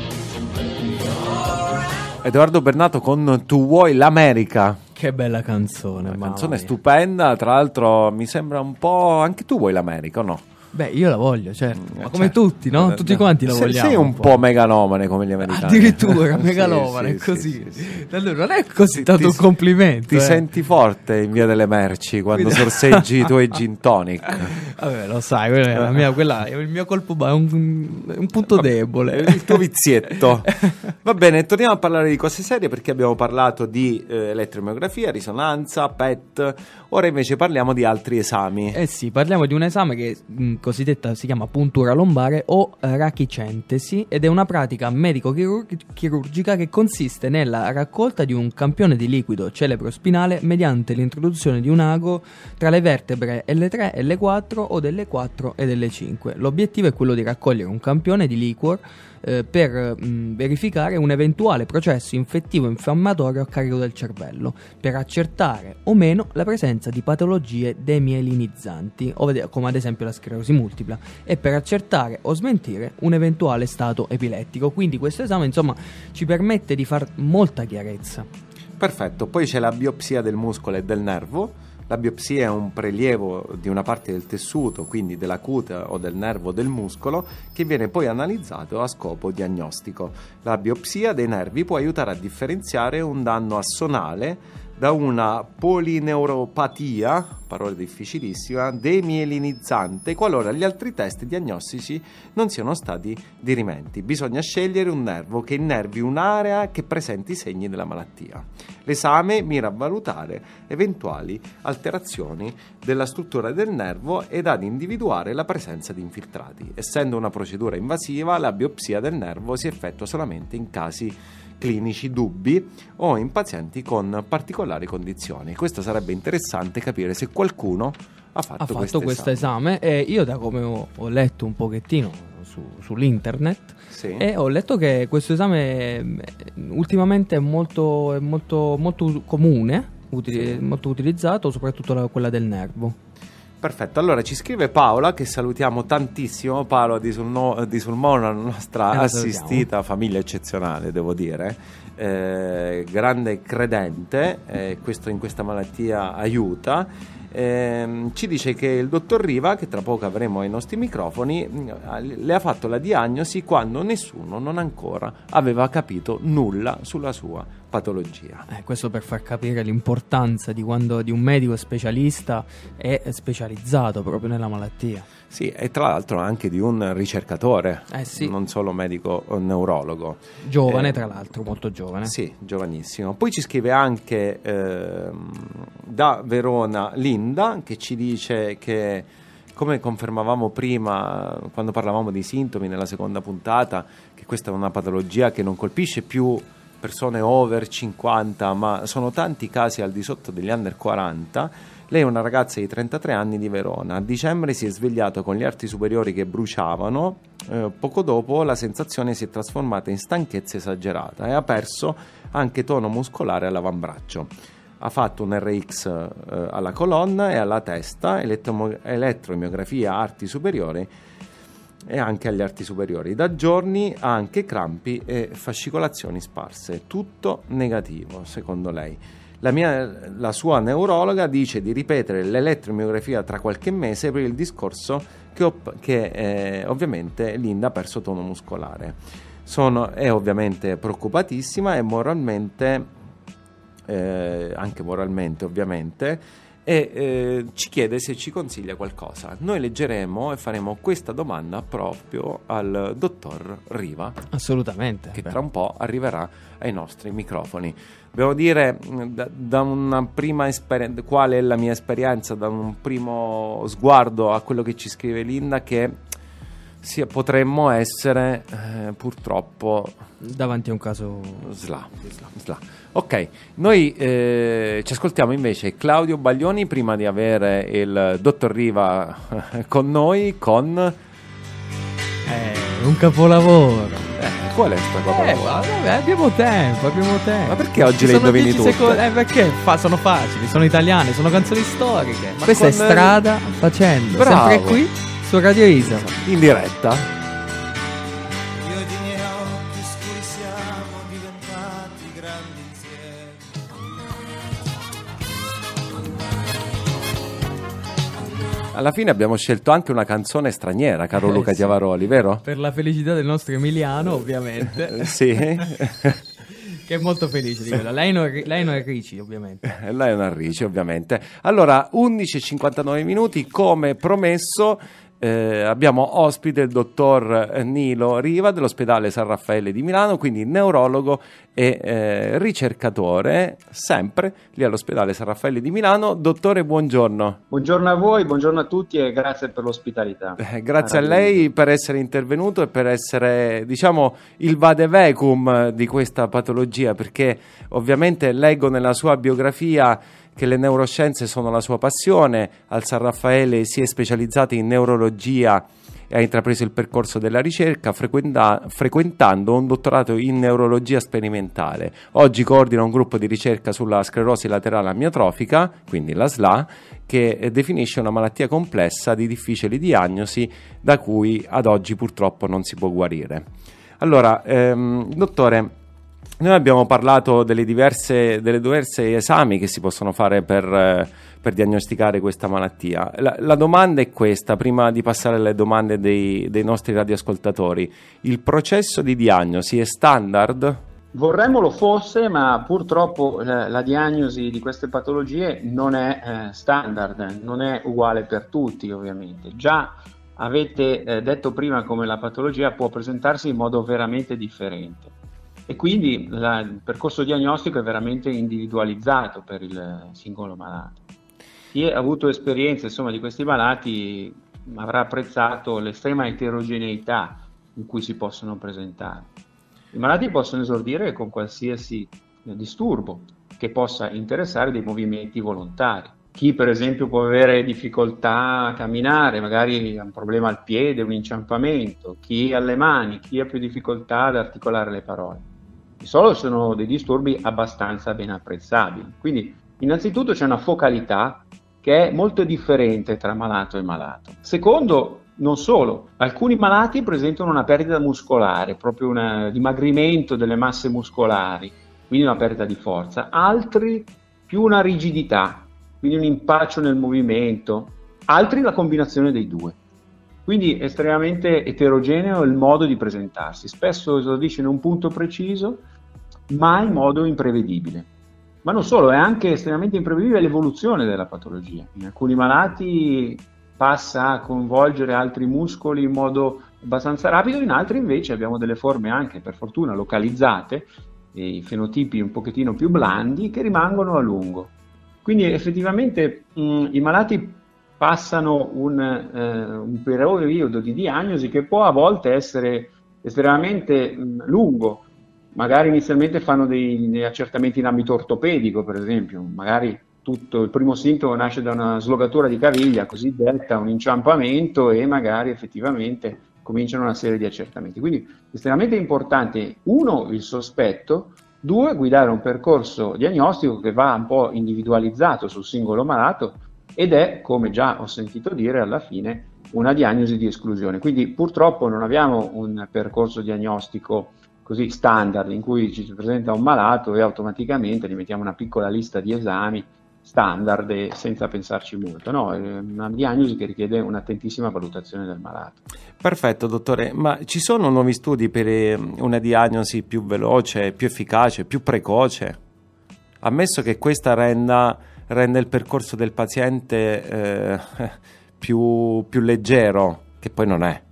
[SPEAKER 3] Edoardo Bernato con Tu vuoi l'America?
[SPEAKER 4] Che bella canzone,
[SPEAKER 3] Una
[SPEAKER 4] mamma
[SPEAKER 3] canzone
[SPEAKER 4] mia.
[SPEAKER 3] stupenda, tra l'altro mi sembra un po'... anche tu vuoi l'America o no?
[SPEAKER 4] Beh, io la voglio, certo.
[SPEAKER 3] Eh,
[SPEAKER 4] Ma come
[SPEAKER 3] certo.
[SPEAKER 4] tutti, no? Tutti quanti la
[SPEAKER 3] Se-
[SPEAKER 4] vogliamo.
[SPEAKER 3] Sei un po' megalomane come gli americani.
[SPEAKER 4] Addirittura
[SPEAKER 3] Sì,
[SPEAKER 4] megalomane,
[SPEAKER 3] sì,
[SPEAKER 4] così.
[SPEAKER 3] sì, sì, sì.
[SPEAKER 4] Allora, non è così
[SPEAKER 3] Ti-
[SPEAKER 4] tanto
[SPEAKER 3] ti-
[SPEAKER 4] un complimento.
[SPEAKER 3] Ti
[SPEAKER 4] eh.
[SPEAKER 3] senti forte in via delle merci quando
[SPEAKER 4] Quindi-
[SPEAKER 3] sorseggi i tuoi gin tonic.
[SPEAKER 4] Vabbè, lo sai, quella è, la mia, quella è il mio colpo, ba- è un, è un punto debole.
[SPEAKER 3] È il tuo vizietto. Va bene, torniamo a parlare di cose serie perché abbiamo parlato di eh, elettromiografia, risonanza, P E T. Ora invece parliamo di altri esami.
[SPEAKER 4] Eh sì, parliamo di un esame che mh, cosiddetta si chiama puntura lombare o rachicentesi ed è una pratica medico-chirurgica che consiste nella raccolta di un campione di liquido cerebrospinale mediante l'introduzione di un ago tra le vertebre L tre, L quattro o delle quattro e delle cinque. L'obiettivo è quello di raccogliere un campione di liquor eh, per mh, verificare un eventuale processo infettivo infiammatorio a carico del cervello, per accertare o meno la presenza di patologie demielinizzanti, come ad esempio la sclerosi multipla, e per accertare o smentire un eventuale stato epilettico. Quindi questo esame, insomma, ci permette di far molta chiarezza.
[SPEAKER 3] Perfetto, poi c'è la biopsia del muscolo e del nervo. La biopsia è un prelievo di una parte del tessuto, quindi della cute o del nervo del muscolo, che viene poi analizzato a scopo diagnostico. La biopsia dei nervi può aiutare a differenziare un danno assonale da una polineuropatia, parola difficilissima, demielinizzante, qualora gli altri test diagnostici non siano stati dirimenti. Bisogna scegliere un nervo che innervi un'area che presenti i segni della malattia. L'esame mira a valutare eventuali alterazioni della struttura del nervo ed ad individuare la presenza di infiltrati. Essendo una procedura invasiva, la biopsia del nervo si effettua solamente in casi clinici dubbi o in pazienti con particolari condizioni. Questo sarebbe interessante capire se qualcuno ha fatto,
[SPEAKER 4] ha fatto questo esame. E io, da come ho, ho letto un pochettino su, sull'internet, sì, e ho letto che questo esame ultimamente è molto, è molto, molto comune, utili- sì, molto utilizzato, soprattutto la, quella del nervo.
[SPEAKER 3] Perfetto, allora ci scrive Paola, che salutiamo tantissimo. Paola di, Sulno, di Sulmona, la nostra eh, assistita, famiglia eccezionale, devo dire, eh, grande credente, eh, questo in questa malattia aiuta. Eh, ci dice che il dottor Riva, che tra poco avremo ai nostri microfoni, le ha fatto la diagnosi quando nessuno non ancora aveva capito nulla sulla sua patologia.
[SPEAKER 4] Eh, questo per far capire l'importanza di quando di un medico specialista è specializzato proprio nella malattia.
[SPEAKER 3] Sì, e tra l'altro anche di un ricercatore,
[SPEAKER 4] eh sì,
[SPEAKER 3] non solo medico o neurologo.
[SPEAKER 4] Giovane,
[SPEAKER 3] eh,
[SPEAKER 4] tra l'altro, molto giovane.
[SPEAKER 3] Sì, giovanissimo. Poi ci scrive anche eh, da Verona Linda, che ci dice che, come confermavamo prima quando parlavamo di sintomi nella seconda puntata, che questa è una patologia che non colpisce più persone over cinquanta, ma sono tanti casi al di sotto degli under quaranta. Lei è una ragazza di trentatré anni di Verona. A dicembre si è svegliato con gli arti superiori che bruciavano. Eh, poco dopo la sensazione si è trasformata in stanchezza esagerata e ha perso anche tono muscolare all'avambraccio. Ha fatto un R X eh, alla colonna e alla testa, elettro- elettromiografia arti superiori e anche agli arti superiori. Da giorni ha anche crampi e fascicolazioni sparse. Tutto negativo, secondo lei. La, mia, la sua neurologa dice di ripetere l'elettromiografia tra qualche mese per il discorso che, op- che eh, ovviamente Linda ha perso tono muscolare. Sono, è ovviamente preoccupatissima e moralmente, eh, anche moralmente ovviamente, e eh, ci chiede se ci consiglia qualcosa. Noi leggeremo e faremo questa domanda proprio al dottor Riva.
[SPEAKER 4] Assolutamente.
[SPEAKER 3] Che
[SPEAKER 4] beh.
[SPEAKER 3] tra un po' arriverà ai nostri microfoni. Devo dire, da, da una prima esperienza, qual è la mia esperienza, da un primo sguardo a quello che ci scrive Linda, che sia, potremmo essere eh, purtroppo
[SPEAKER 4] davanti a un caso
[SPEAKER 3] sla, sla, sla. Ok, noi eh, ci ascoltiamo invece Claudio Baglioni prima di avere il dottor Riva con noi con
[SPEAKER 4] eh, un capolavoro.
[SPEAKER 3] Eh, qual è sta cosa?
[SPEAKER 4] Eh, vabbè, abbiamo tempo, abbiamo tempo.
[SPEAKER 3] Ma perché oggi le indovini tutte?
[SPEAKER 4] Secondi, eh, perché fa, sono facili, sono italiane, sono canzoni storiche.
[SPEAKER 3] Ma
[SPEAKER 4] questa è
[SPEAKER 3] con...
[SPEAKER 4] Strada Facendo.
[SPEAKER 3] Bravo.
[SPEAKER 4] Sempre qui su Radio Isa.
[SPEAKER 3] In diretta. Alla fine abbiamo scelto anche una canzone straniera, caro eh, Luca sì. Chiavaroli, vero?
[SPEAKER 4] Per la felicità del nostro Emiliano, ovviamente.
[SPEAKER 3] Sì.
[SPEAKER 4] Che è molto felice di quello. Lei non, lei non è Ricci, ovviamente.
[SPEAKER 3] Lei non è Ricci, ovviamente. Allora, undici e cinquantanove minuti, come promesso, eh, abbiamo ospite il dottor Nilo Riva dell'ospedale San Raffaele di Milano, quindi neurologo e eh, ricercatore, sempre lì all'ospedale San Raffaele di Milano. Dottore, buongiorno.
[SPEAKER 5] Buongiorno a voi, buongiorno a tutti e grazie per l'ospitalità.
[SPEAKER 3] Eh, grazie a lei per essere intervenuto e per essere, diciamo, il vadevecum di questa patologia, perché ovviamente leggo nella sua biografia che le neuroscienze sono la sua passione. Al San Raffaele si è specializzato in neurologia e ha intrapreso il percorso della ricerca frequenta- frequentando un dottorato in neurologia sperimentale. Oggi coordina un gruppo di ricerca sulla sclerosi laterale amiotrofica, quindi la S L A, che definisce una malattia complessa di difficile diagnosi da cui ad oggi purtroppo non si può guarire. Allora, ehm, dottore, noi abbiamo parlato delle diverse, delle diverse esami che si possono fare per, eh, per diagnosticare questa malattia. La, la domanda è questa, prima di passare alle domande dei, dei nostri radioascoltatori. Il processo di diagnosi è standard?
[SPEAKER 5] Vorremmo lo fosse, ma purtroppo la, la diagnosi di queste patologie non è eh, standard, non è uguale per tutti ovviamente. Già avete eh, detto prima come la patologia può presentarsi in modo veramente differente. E quindi la, il percorso diagnostico è veramente individualizzato per il singolo malato. Chi ha avuto esperienze, insomma, di questi malati avrà apprezzato l'estrema eterogeneità in cui si possono presentare. I malati possono esordire con qualsiasi disturbo che possa interessare dei movimenti volontari. Chi per esempio può avere difficoltà a camminare, magari ha un problema al piede, un inciampamento, chi alle mani, chi ha più difficoltà ad articolare le parole. Di solito sono dei disturbi abbastanza ben apprezzabili. Quindi innanzitutto c'è una focalità che è molto differente tra malato e malato. Secondo, non solo, alcuni malati presentano una perdita muscolare, proprio un dimagrimento delle masse muscolari, quindi una perdita di forza, altri più una rigidità, quindi un impaccio nel movimento, altri la combinazione dei due. Quindi è estremamente eterogeneo il modo di presentarsi, spesso esordisce in un punto preciso, ma in modo imprevedibile. Ma non solo, è anche estremamente imprevedibile l'evoluzione della patologia. In alcuni malati passa a coinvolgere altri muscoli in modo abbastanza rapido, in altri invece abbiamo delle forme anche, per fortuna, localizzate, e fenotipi un pochettino più blandi che rimangono a lungo. Quindi effettivamente mh, i malati passano un, eh, un periodo di diagnosi che può a volte essere estremamente mh, lungo. Magari inizialmente fanno dei, dei accertamenti in ambito ortopedico, per esempio, magari tutto il primo sintomo nasce da una slogatura di caviglia cosiddetta, un inciampamento, e magari effettivamente cominciano una serie di accertamenti. Quindi estremamente importante, uno, il sospetto, due, guidare un percorso diagnostico che va un po' individualizzato sul singolo malato ed è, come già ho sentito dire, alla fine una diagnosi di esclusione. Quindi purtroppo non abbiamo un percorso diagnostico così standard in cui ci si presenta un malato e automaticamente gli mettiamo una piccola lista di esami standard e senza pensarci molto. No, è una diagnosi che richiede un'attentissima valutazione del malato.
[SPEAKER 3] Perfetto, dottore, ma ci sono nuovi studi per una diagnosi più veloce, più efficace, più precoce? Ammesso che questa renda, renda il percorso del paziente eh, più, più leggero, che poi non è.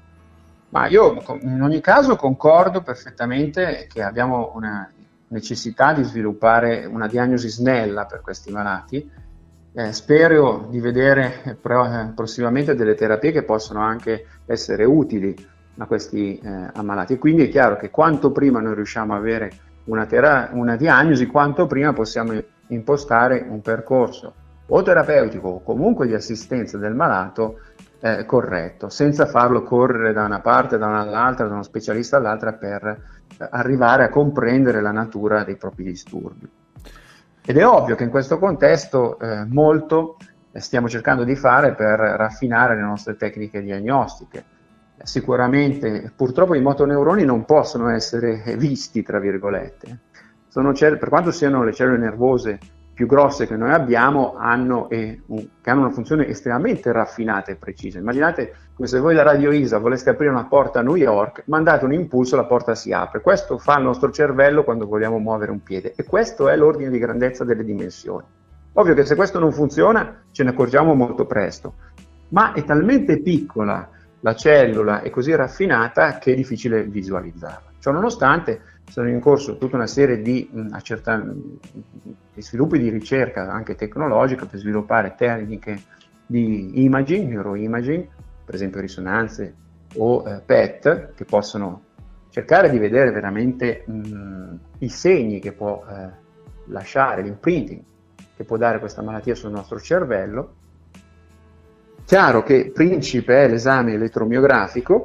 [SPEAKER 5] Ma io in ogni caso concordo perfettamente che abbiamo una necessità di sviluppare una diagnosi snella per questi malati. Eh, spero di vedere pro- prossimamente delle terapie che possono anche essere utili a questi eh, ammalati. Quindi è chiaro che quanto prima noi riusciamo a avere una, tera- una diagnosi, quanto prima possiamo impostare un percorso o terapeutico o comunque di assistenza del malato Eh, corretto, senza farlo correre da una parte, da un'altra, da uno specialista all'altra per eh, arrivare a comprendere la natura dei propri disturbi. Ed è ovvio che in questo contesto eh, molto eh, stiamo cercando di fare per raffinare le nostre tecniche diagnostiche. Eh, sicuramente, purtroppo i motoneuroni non possono essere visti, tra virgolette. Sono cell- per quanto siano le cellule nervose più grosse che noi abbiamo, hanno, eh, un, che hanno una funzione estremamente raffinata e precisa. Immaginate come se voi da Radio I S A voleste aprire una porta a New York, mandate un impulso, la porta si apre. Questo fa il nostro cervello quando vogliamo muovere un piede e questo è l'ordine di grandezza delle dimensioni. Ovvio che se questo non funziona ce ne accorgiamo molto presto, ma è talmente piccola la cellula e così raffinata che è difficile visualizzarla. Ciononostante sono in corso tutta una serie di, mh, accerta- di sviluppi di ricerca anche tecnologica per sviluppare tecniche di imaging, neuroimaging, per esempio risonanze o eh, P E T, che possono cercare di vedere veramente mh, i segni che può eh, lasciare, l'imprinting che può dare questa malattia sul nostro cervello. Chiaro che principe è l'esame elettromiografico,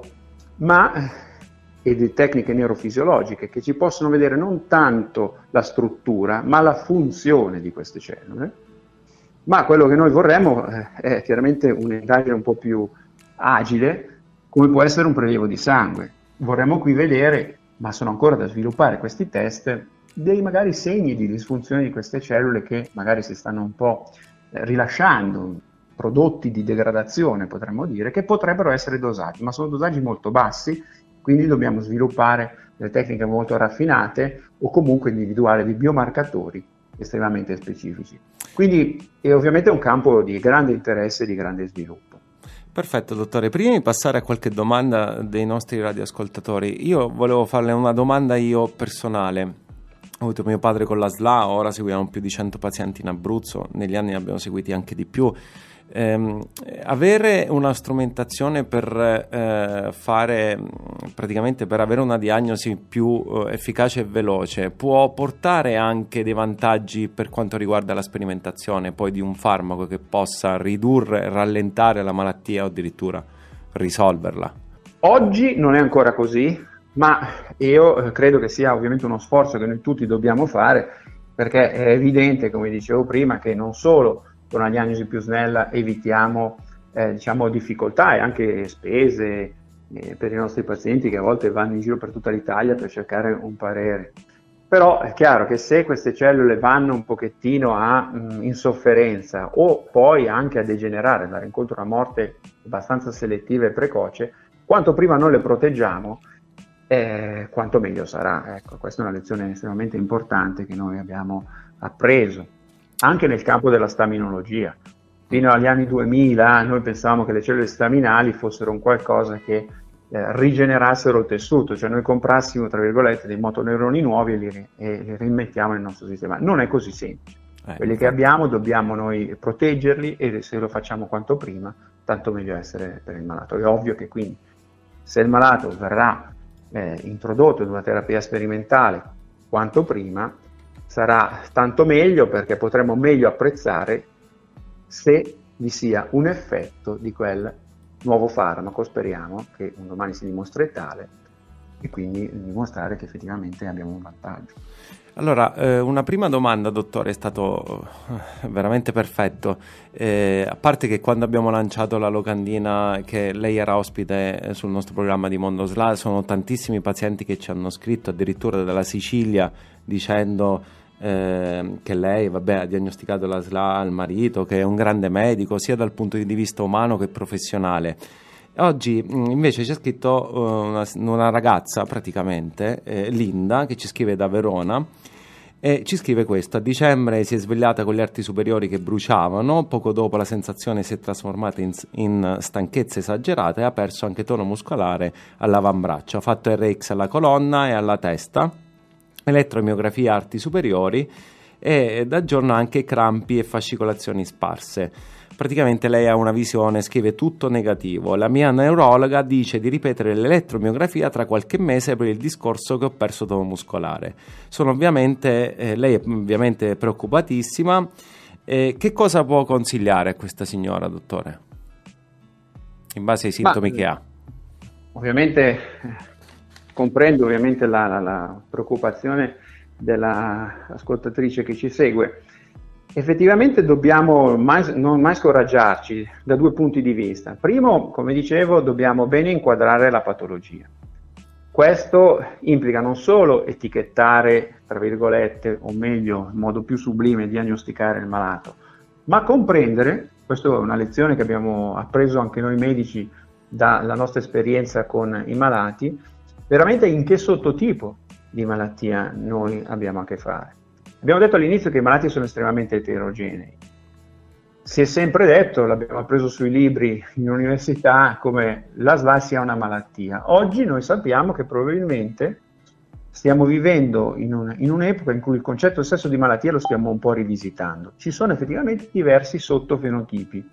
[SPEAKER 5] ma e di tecniche neurofisiologiche che ci possono vedere non tanto la struttura, ma la funzione di queste cellule. Ma quello che noi vorremmo eh, è chiaramente un'indagine un po' più agile, come può essere un prelievo di sangue. Vorremmo qui vedere, ma sono ancora da sviluppare questi test, dei magari segni di disfunzione di queste cellule che magari si stanno un po' eh, rilasciando, prodotti di degradazione potremmo dire, che potrebbero essere dosati, ma sono dosaggi molto bassi, quindi dobbiamo sviluppare delle tecniche molto raffinate o comunque individuare dei biomarcatori estremamente specifici. Quindi è ovviamente un campo di grande interesse e di grande sviluppo.
[SPEAKER 3] Perfetto, dottore. Prima di passare a qualche domanda dei nostri radioascoltatori, io volevo farle una domanda io personale. Ho avuto mio padre con la S L A, ora seguiamo più di cento pazienti in Abruzzo, negli anni ne abbiamo seguiti anche di più. Eh, avere una strumentazione per eh, fare praticamente per avere una diagnosi più eh, efficace e veloce può portare anche dei vantaggi per quanto riguarda la sperimentazione poi di un farmaco che possa ridurre, rallentare la malattia o addirittura risolverla.
[SPEAKER 5] Oggi non è ancora così, ma io credo che sia ovviamente uno sforzo che noi tutti dobbiamo fare, perché è evidente, come dicevo prima, che non solo con una diagnosi più snella evitiamo eh, diciamo difficoltà e anche spese eh, per i nostri pazienti che a volte vanno in giro per tutta l'Italia per cercare un parere. Però è chiaro che se queste cellule vanno un pochettino a mh, insofferenza o poi anche a degenerare, andare incontro a una morte abbastanza selettiva e precoce, quanto prima noi le proteggiamo, eh, quanto meglio sarà. Ecco, questa è una lezione estremamente importante che noi abbiamo appreso. Anche nel campo della staminologia. Fino agli anni duemila noi pensavamo che le cellule staminali fossero un qualcosa che eh, rigenerassero il tessuto, cioè noi comprassimo, tra virgolette, dei motoneuroni nuovi e li, e li rimettiamo nel nostro sistema. Non è così semplice. Eh, Quelli che abbiamo dobbiamo noi proteggerli e se lo facciamo quanto prima, tanto meglio essere per il malato. È ovvio che quindi se il malato verrà eh, introdotto in una terapia sperimentale quanto prima, sarà tanto meglio perché potremo meglio apprezzare se vi sia un effetto di quel nuovo farmaco, speriamo che un domani si dimostri tale e quindi dimostrare che effettivamente abbiamo un vantaggio.
[SPEAKER 3] Allora, eh, una prima domanda, dottore, è stato veramente perfetto. Eh, a parte che quando abbiamo lanciato la locandina che lei era ospite sul nostro programma di Mondo S L A, sono tantissimi pazienti che ci hanno scritto, addirittura dalla Sicilia, dicendo eh, che lei vabbè, ha diagnosticato la S L A al marito, che è un grande medico, sia dal punto di vista umano che professionale. Oggi invece c'è scritto uh, una, una ragazza praticamente, eh, Linda, che ci scrive da Verona e ci scrive questo: a dicembre si è svegliata con gli arti superiori che bruciavano, poco dopo la sensazione si è trasformata in, in stanchezza esagerata e ha perso anche tono muscolare all'avambraccio, ha fatto R X alla colonna e alla testa, elettromiografia arti superiori e da giorno anche crampi e fascicolazioni sparse. Praticamente lei ha una visione, scrive tutto negativo. La mia neurologa dice di ripetere l'elettromiografia tra qualche mese per il discorso che ho perso tono muscolare. Sono ovviamente, eh, lei è ovviamente preoccupatissima. Eh, che cosa può consigliare a questa signora, dottore? In base ai sintomi Ma, che ha.
[SPEAKER 5] Ovviamente comprendo ovviamente la, la, la preoccupazione dell'ascoltatrice che ci segue. Effettivamente dobbiamo mai, non mai scoraggiarci da due punti di vista. Primo, come dicevo, dobbiamo bene inquadrare la patologia. Questo implica non solo etichettare, tra virgolette, o meglio, in modo più sublime, diagnosticare il malato, ma comprendere, questa è una lezione che abbiamo appreso anche noi medici dalla nostra esperienza con i malati, veramente in che sottotipo di malattia noi abbiamo a che fare. Abbiamo detto all'inizio che i malati sono estremamente eterogenei. si è sempre detto, l'abbiamo appreso sui libri in università, come la S L A sia una malattia. Oggi noi sappiamo che probabilmente stiamo vivendo in, un, in un'epoca in cui il concetto stesso di malattia lo stiamo un po' rivisitando. Ci sono effettivamente diversi sottofenotipi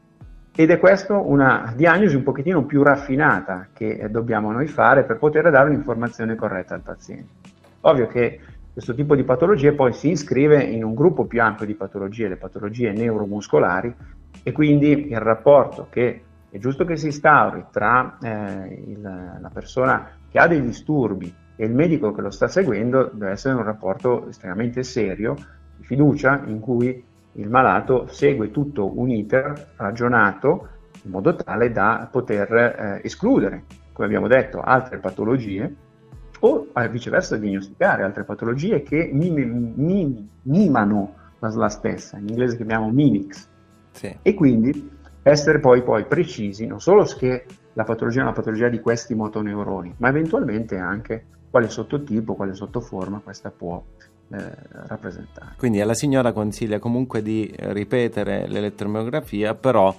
[SPEAKER 5] ed è questa una diagnosi un pochettino più raffinata che dobbiamo noi fare per poter dare un'informazione corretta al paziente. Ovvio che questo tipo di patologie poi si iscrive in un gruppo più ampio di patologie, le patologie neuromuscolari, e quindi il rapporto che è giusto che si instauri tra eh, il, la persona che ha dei disturbi e il medico che lo sta seguendo deve essere un rapporto estremamente serio, di fiducia, in cui il malato segue tutto un iter ragionato in modo tale da poter eh, escludere, come abbiamo detto, altre patologie o eh, viceversa diagnosticare altre patologie che mim- mim- mimano la S L A stessa, in inglese chiamiamo mimics,
[SPEAKER 3] sì.
[SPEAKER 5] E quindi essere poi, poi precisi, non solo che la patologia è una patologia di questi motoneuroni, ma eventualmente anche quale sottotipo, quale sottoforma questa può eh, rappresentare.
[SPEAKER 3] Quindi alla signora consiglia comunque di ripetere l'elettromiografia, però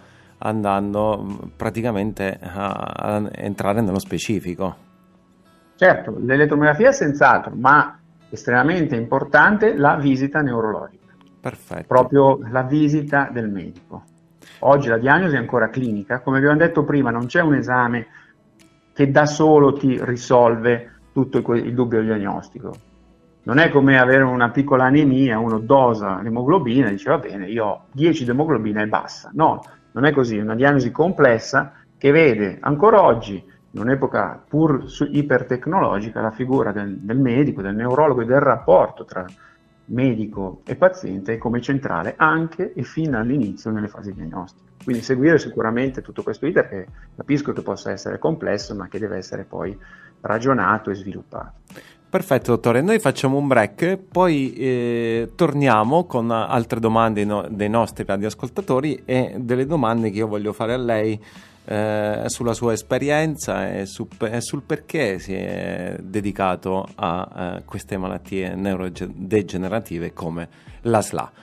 [SPEAKER 3] andando praticamente a, a entrare nello specifico.
[SPEAKER 5] Certo, l'elettromiografia senz'altro, ma estremamente importante la visita neurologica.
[SPEAKER 3] Perfetto.
[SPEAKER 5] Proprio la visita del medico. Oggi la diagnosi è ancora clinica, come abbiamo detto prima, non c'è un esame che da solo ti risolve tutto il, il dubbio diagnostico. Non è come avere una piccola anemia, uno dosa l'emoglobina e dice va bene, io ho dieci di emoglobina e basta. No, non è così, è una diagnosi complessa che vede ancora oggi, in un'epoca pur ipertecnologica, la figura del, del medico, del neurologo e del rapporto tra medico e paziente come centrale anche e fin dall'inizio nelle fasi diagnostiche. Quindi seguire sicuramente tutto questo iter, che capisco che possa essere complesso, ma che deve essere poi ragionato e sviluppato.
[SPEAKER 3] Perfetto, dottore, noi facciamo un break, poi eh, torniamo con altre domande no- dei nostri radioascoltatori e delle domande che io voglio fare a lei eh, sulla sua esperienza e, su, e sul perché si è dedicato a eh, queste malattie neurodegenerative come la S L A.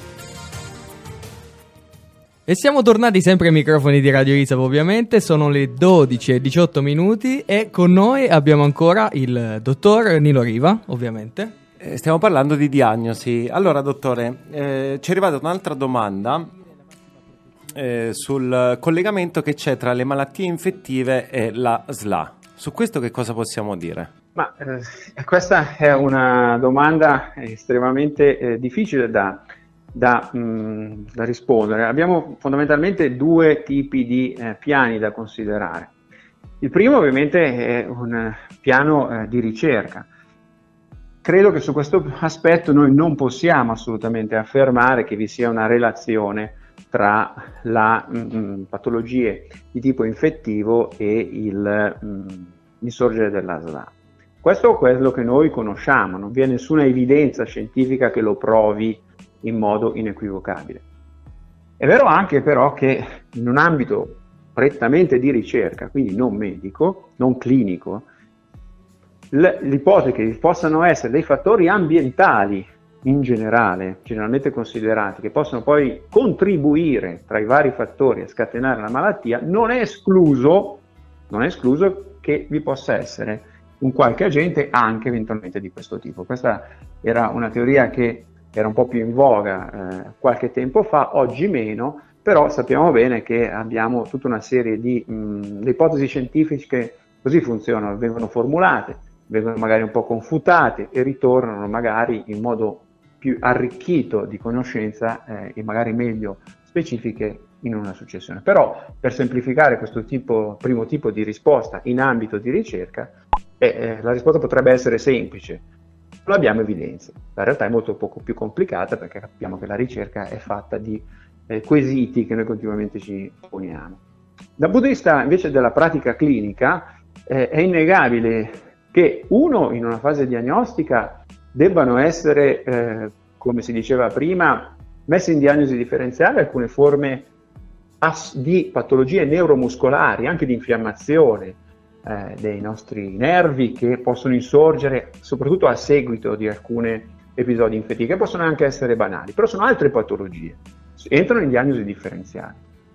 [SPEAKER 4] E siamo tornati sempre ai microfoni di Radio ISAP, ovviamente, sono le dodici e diciotto minuti e con noi abbiamo ancora il dottor Nilo Riva, ovviamente.
[SPEAKER 3] Eh, stiamo parlando di diagnosi. Allora, dottore, eh, ci è arrivata un'altra domanda eh, sul collegamento che c'è tra le malattie infettive e la S L A. Su questo che cosa possiamo dire?
[SPEAKER 5] Ma eh, questa è una domanda estremamente eh, difficile da... Da, mh, da rispondere. Abbiamo fondamentalmente due tipi di eh, piani da considerare. Il primo ovviamente è un piano eh, di ricerca. Credo che su questo aspetto noi non possiamo assolutamente affermare che vi sia una relazione tra la mh, patologie di tipo infettivo e il mh, insorgere della S L A. Questo è quello che noi conosciamo, non vi è nessuna evidenza scientifica che lo provi in modo inequivocabile. È vero anche però che in un ambito prettamente di ricerca, quindi non medico, non clinico, l'ipotesi che possano essere dei fattori ambientali in generale, generalmente considerati, che possono poi contribuire tra i vari fattori a scatenare la malattia, non è escluso, non è escluso che vi possa essere un qualche agente anche eventualmente di questo tipo. Questa era una teoria che era un po' più in voga eh, qualche tempo fa, oggi meno, però sappiamo bene che abbiamo tutta una serie di mh, ipotesi scientifiche che così funzionano, vengono formulate, vengono magari un po' confutate e ritornano magari in modo più arricchito di conoscenza eh, e magari meglio specifiche in una successione. Però per semplificare questo tipo, primo tipo di risposta in ambito di ricerca, eh, eh, la risposta potrebbe essere semplice. Non abbiamo evidenze, la realtà è molto poco più complicata perché capiamo che la ricerca è fatta di eh, quesiti che noi continuamente ci poniamo. Dal punto di vista invece della pratica clinica eh, è innegabile che uno in una fase diagnostica debbano essere, eh, come si diceva prima, messe in diagnosi differenziale alcune forme as- di patologie neuromuscolari, anche di infiammazione Eh, dei nostri nervi che possono insorgere soprattutto a seguito di alcuni episodi infettivi, che possono anche essere banali, però sono altre patologie. entrano in diagnosi differenziali.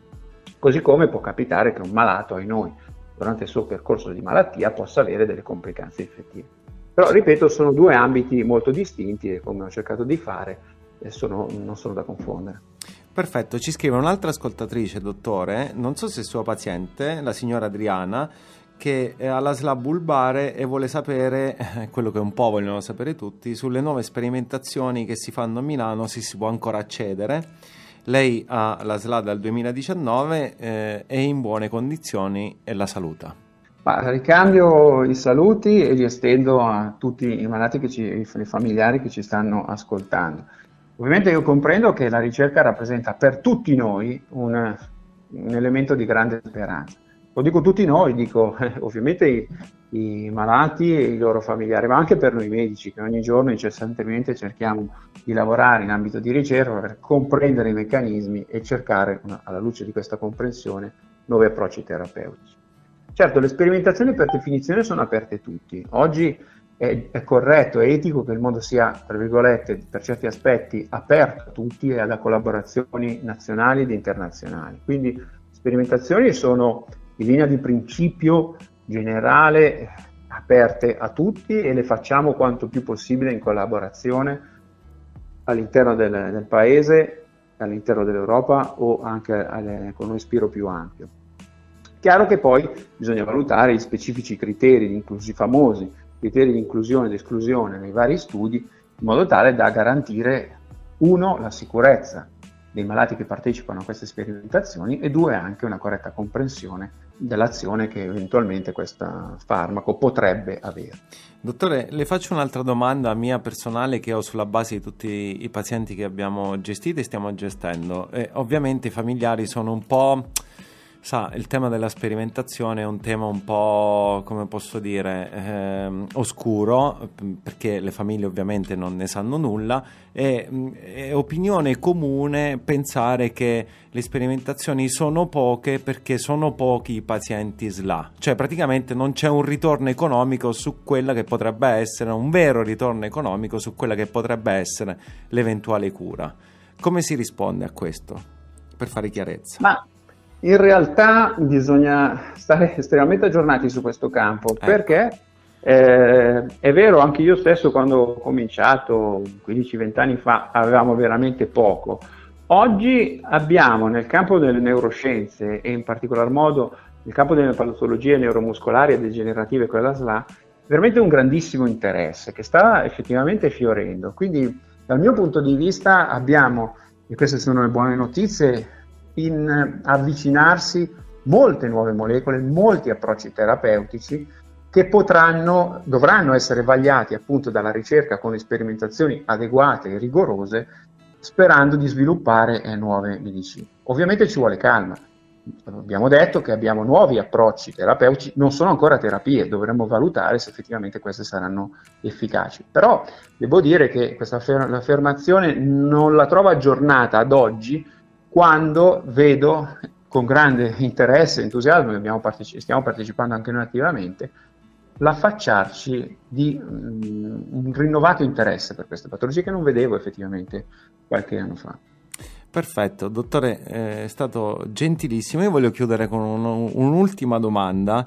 [SPEAKER 5] Così come può capitare che un malato, ai noi, durante il suo percorso di malattia possa avere delle complicanze infettive. Però, ripeto, sono due ambiti molto distinti e, come ho cercato di fare, sono, non sono da confondere.
[SPEAKER 3] Perfetto, ci scrive un'altra ascoltatrice, dottore, non so se è sua paziente, la signora Adriana, che ha la S L A bulbare e vuole sapere, eh, quello che un po' vogliono sapere tutti, sulle nuove sperimentazioni che si fanno a Milano, se si può ancora accedere. Lei ha la S L A dal duemiladiciannove, eh, è in buone condizioni e la saluta.
[SPEAKER 5] Ma ricambio i saluti e li estendo a tutti i malati, che ci, i familiari che ci stanno ascoltando. Ovviamente io comprendo che la ricerca rappresenta per tutti noi un, un elemento di grande speranza. Lo dico tutti noi, dico eh, ovviamente i, i malati e i loro familiari, ma anche per noi medici, che ogni giorno incessantemente cerchiamo di lavorare in ambito di ricerca per comprendere i meccanismi e cercare, una, alla luce di questa comprensione, nuovi approcci terapeutici. Certo, le sperimentazioni per definizione sono aperte a tutti. Oggi è, è corretto, è etico che il mondo sia, tra virgolette, per certi aspetti, aperto a tutti e alle collaborazioni nazionali ed internazionali. Quindi sperimentazioni sono in linea di principio generale aperte a tutti e le facciamo quanto più possibile in collaborazione all'interno del, del paese, all'interno dell'Europa o anche alle, con un respiro più ampio. Chiaro che poi bisogna valutare gli specifici criteri di inclusi, famosi criteri di inclusione ed esclusione nei vari studi, in modo tale da garantire, uno, la sicurezza dei malati che partecipano a queste sperimentazioni e due, anche una corretta comprensione dell'azione che eventualmente questo farmaco potrebbe avere.
[SPEAKER 3] Dottore, le faccio un'altra domanda mia personale che ho sulla base di tutti i pazienti che abbiamo gestito e stiamo gestendo. E ovviamente i familiari sono un po'... Sa, il tema della sperimentazione è un tema un po', come posso dire, ehm, oscuro, perché le famiglie ovviamente non ne sanno nulla, e è opinione comune pensare che le sperimentazioni sono poche perché sono pochi i pazienti S L A, cioè praticamente non c'è un ritorno economico su quella che potrebbe essere, un vero ritorno economico su quella che potrebbe essere l'eventuale cura. Come si risponde a questo, per fare chiarezza?
[SPEAKER 5] Ma in realtà bisogna stare estremamente aggiornati su questo campo, ecco. Perché eh, è vero, anche io stesso quando ho cominciato quindici venti anni fa avevamo veramente poco. Oggi abbiamo nel campo delle neuroscienze e in particolar modo nel campo delle patologie neuromuscolari e degenerative con la S L A veramente un grandissimo interesse che sta effettivamente fiorendo. Quindi dal mio punto di vista abbiamo, e queste sono le buone notizie, in avvicinarsi molte nuove molecole, molti approcci terapeutici che potranno, dovranno essere vagliati appunto dalla ricerca con sperimentazioni adeguate e rigorose, sperando di sviluppare eh, nuove medicine. Ovviamente ci vuole calma. Abbiamo detto che abbiamo nuovi approcci terapeutici, non sono ancora terapie, dovremmo valutare se effettivamente queste saranno efficaci. Però devo dire che questa affermazione non la trovo aggiornata ad oggi, quando vedo con grande interesse e entusiasmo, abbiamo parteci- stiamo partecipando anche noi attivamente, l'affacciarci di um, un rinnovato interesse per queste patologie che non vedevo effettivamente qualche anno fa.
[SPEAKER 3] Perfetto, dottore, è stato gentilissimo. Io voglio chiudere con un, un'ultima domanda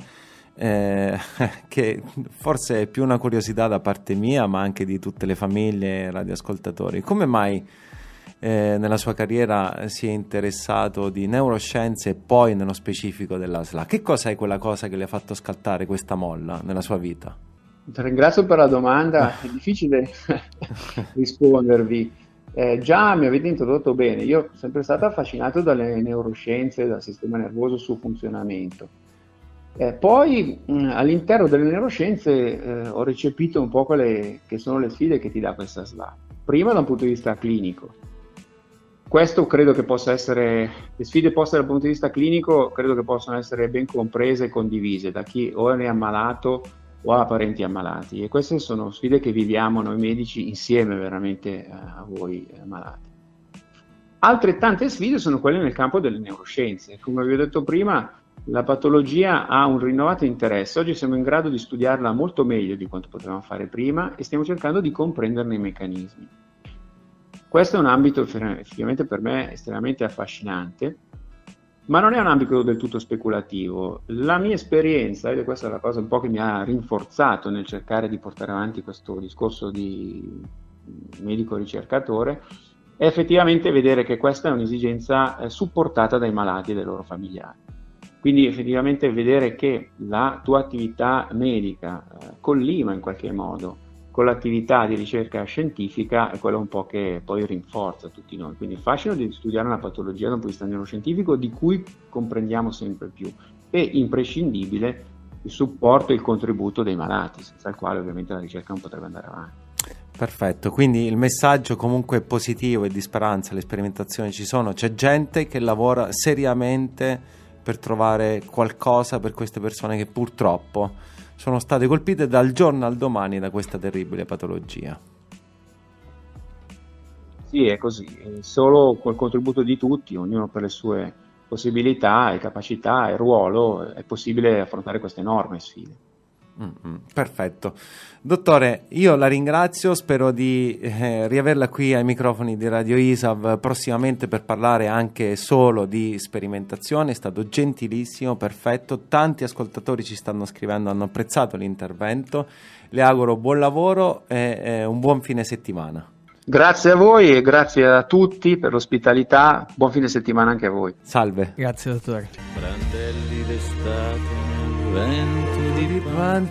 [SPEAKER 3] eh, che forse è più una curiosità da parte mia, ma anche di tutte le famiglie e radioascoltatori. Come mai Eh, nella sua carriera si è interessato di neuroscienze e poi nello specifico della S L A? Che cosa è quella cosa che le ha fatto scattare questa molla nella sua vita?
[SPEAKER 5] Ti ringrazio per la domanda, è difficile rispondervi. Eh, già mi avete introdotto bene, io sono sempre stato affascinato dalle neuroscienze, dal sistema nervoso, sul funzionamento. Eh, poi mh, all'interno delle neuroscienze eh, ho recepito un po' quelle che sono le sfide che ti dà questa S L A. Prima da un punto di vista clinico. Questo credo che possa essere, le sfide poste dal punto di vista clinico credo che possano essere ben comprese e condivise da chi o è ammalato o ha parenti ammalati, e queste sono sfide che viviamo noi medici insieme veramente a voi ammalati. Altrettante sfide sono quelle nel campo delle neuroscienze. Come vi ho detto prima, la patologia ha un rinnovato interesse, oggi siamo in grado di studiarla molto meglio di quanto potevamo fare prima e stiamo cercando di comprenderne i meccanismi. Questo è un ambito effettivamente per me estremamente affascinante, ma non è un ambito del tutto speculativo. La mia esperienza, ed è questa la cosa un po' che mi ha rinforzato nel cercare di portare avanti questo discorso di medico ricercatore, è effettivamente vedere che questa è un'esigenza eh, supportata dai malati e dai loro familiari. Quindi effettivamente vedere che la tua attività medica eh, collima in qualche modo con l'attività di ricerca scientifica è quello un po' che poi rinforza tutti noi. Quindi il fascino di studiare una patologia da un punto di vista neuroscientifico di cui comprendiamo sempre più, e imprescindibile il supporto e il contributo dei malati, senza il quale ovviamente la ricerca non potrebbe andare avanti.
[SPEAKER 3] Perfetto, quindi il messaggio comunque è positivo e di speranza, le sperimentazioni ci sono, c'è gente che lavora seriamente per trovare qualcosa per queste persone che purtroppo sono state colpite dal giorno al domani da questa terribile patologia.
[SPEAKER 5] Sì, è così, solo col contributo di tutti, ognuno per le sue possibilità e capacità e ruolo, è possibile affrontare queste enormi sfide.
[SPEAKER 3] Mm-hmm, perfetto. Dottore, io la ringrazio, spero di eh, riaverla qui ai microfoni di Radio I S A V prossimamente per parlare anche solo di sperimentazione. È stato gentilissimo, perfetto, tanti ascoltatori ci stanno scrivendo, hanno apprezzato l'intervento. Le auguro buon lavoro e eh, un buon fine settimana.
[SPEAKER 5] Grazie a voi e grazie a tutti per l'ospitalità, buon fine settimana anche a voi.
[SPEAKER 3] Salve.
[SPEAKER 4] Grazie dottore.
[SPEAKER 6] Brandelli d'estate nel vento di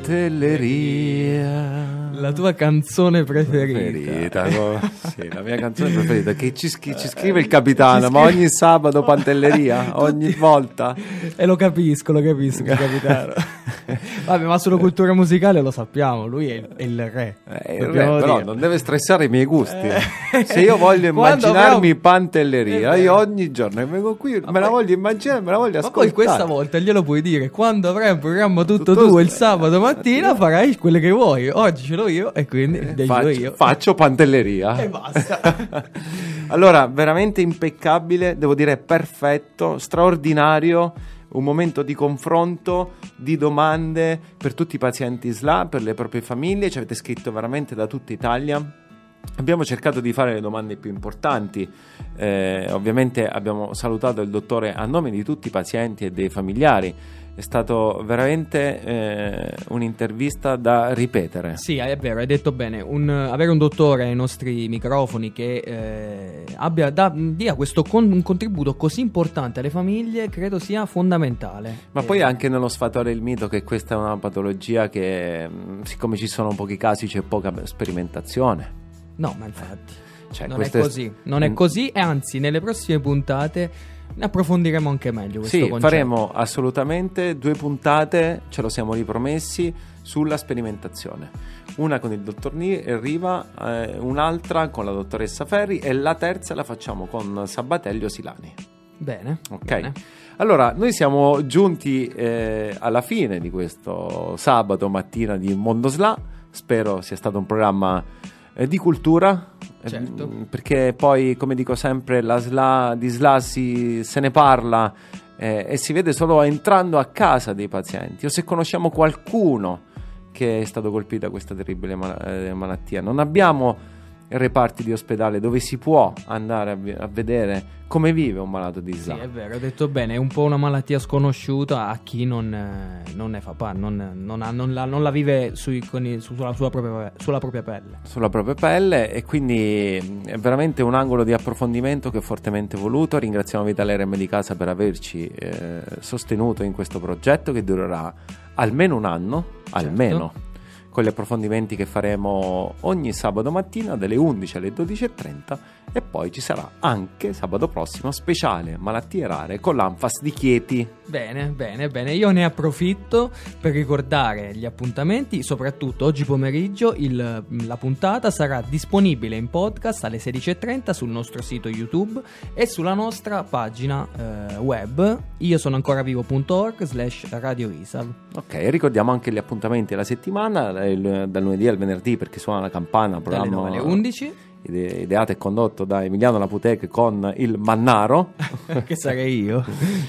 [SPEAKER 3] Pantelleria.
[SPEAKER 4] La tua canzone preferita,
[SPEAKER 3] preferita no? Sì, la mia canzone preferita che ci, ci scrive il capitano, ma ogni sabato Pantelleria, ogni volta.
[SPEAKER 4] E lo capisco, lo capisco il capitano. Vabbè, ma sulla cultura musicale lo sappiamo, lui è il, è il re,
[SPEAKER 3] eh, il re però non deve stressare i miei gusti. Eh. Se io voglio immaginarmi avrò... Pantelleria, io ogni giorno che vengo qui ma me la voglio immaginare, me la voglio ascoltare.
[SPEAKER 4] Ma poi questa volta glielo puoi dire, quando avrai un programma tutto, tutto tu il sabato mattina farai quelle che vuoi. Oggi ce l'ho io e quindi eh,
[SPEAKER 3] faccio,
[SPEAKER 4] io.
[SPEAKER 3] faccio Pantelleria
[SPEAKER 4] e basta.
[SPEAKER 3] Allora, veramente impeccabile, devo dire perfetto, straordinario, un momento di confronto, di domande per tutti i pazienti S L A, per le proprie famiglie. Ci avete scritto veramente da tutta Italia. Abbiamo cercato di fare le domande più importanti, eh, ovviamente abbiamo salutato il dottore a nome di tutti i pazienti e dei familiari. È stato veramente eh, un'intervista da ripetere.
[SPEAKER 4] Sì, è vero, hai detto bene. Un, avere un dottore ai nostri microfoni che eh, abbia, da, dia questo con, un contributo così importante alle famiglie credo sia fondamentale.
[SPEAKER 3] Ma
[SPEAKER 4] eh,
[SPEAKER 3] poi anche nello sfatare il mito che questa è una patologia che, siccome ci sono pochi casi, c'è poca sperimentazione.
[SPEAKER 4] No, ma infatti
[SPEAKER 3] cioè,
[SPEAKER 4] non è così, è... non è così, e anzi nelle prossime puntate ne approfondiremo anche meglio questo
[SPEAKER 3] sì,
[SPEAKER 4] concetto.
[SPEAKER 3] Faremo assolutamente due puntate, ce lo siamo ripromessi, sulla sperimentazione. Una con il dottor Riva, eh, un'altra con la dottoressa Ferri e la terza la facciamo con Sabatelli Silani.
[SPEAKER 4] Bene,
[SPEAKER 3] ok.
[SPEAKER 4] Bene.
[SPEAKER 3] Allora, noi siamo giunti eh, alla fine di questo sabato mattina di Mondo S L A. Spero sia stato un programma eh, di cultura.
[SPEAKER 4] Certo.
[SPEAKER 3] Perché poi, come dico sempre, la S L A, di S L A si, se ne parla eh, e si vede solo entrando a casa dei pazienti, o se conosciamo qualcuno che è stato colpito da questa terribile mal- eh, malattia. Non abbiamo reparti di ospedale dove si può andare a, v- a vedere come vive un malato di S L A.
[SPEAKER 4] Sì, è vero, hai detto bene, è un po' una malattia sconosciuta a chi non, eh, non ne fa parte, non, non, ha, non, la, non la vive sui, con il, su, sulla, sua propria, sulla propria pelle.
[SPEAKER 3] Sulla propria pelle, e quindi è veramente un angolo di approfondimento che è fortemente voluto. Ringraziamo Vitalera e Medicasa per averci eh, sostenuto in questo progetto che durerà almeno un anno, certo. almeno. Con gli approfondimenti che faremo ogni sabato mattina dalle undici alle dodici e trenta, e poi ci sarà anche sabato prossimo speciale malattie rare con l'Anfas di Chieti.
[SPEAKER 4] Bene, bene, bene. Io ne approfitto per ricordare gli appuntamenti. Soprattutto oggi pomeriggio il, la puntata sarà disponibile in podcast alle sedici e trenta sul nostro sito YouTube e sulla nostra pagina eh, web io sono ancora vivo punto org slash radio isal.
[SPEAKER 3] Ok, ricordiamo anche gli appuntamenti della settimana, il, dal lunedì al venerdì, perché suona la campana,
[SPEAKER 4] dalle nove alle undici,
[SPEAKER 3] ide- ideato e condotto da Emiliano Laputec con il Mannaro
[SPEAKER 4] che sarei io.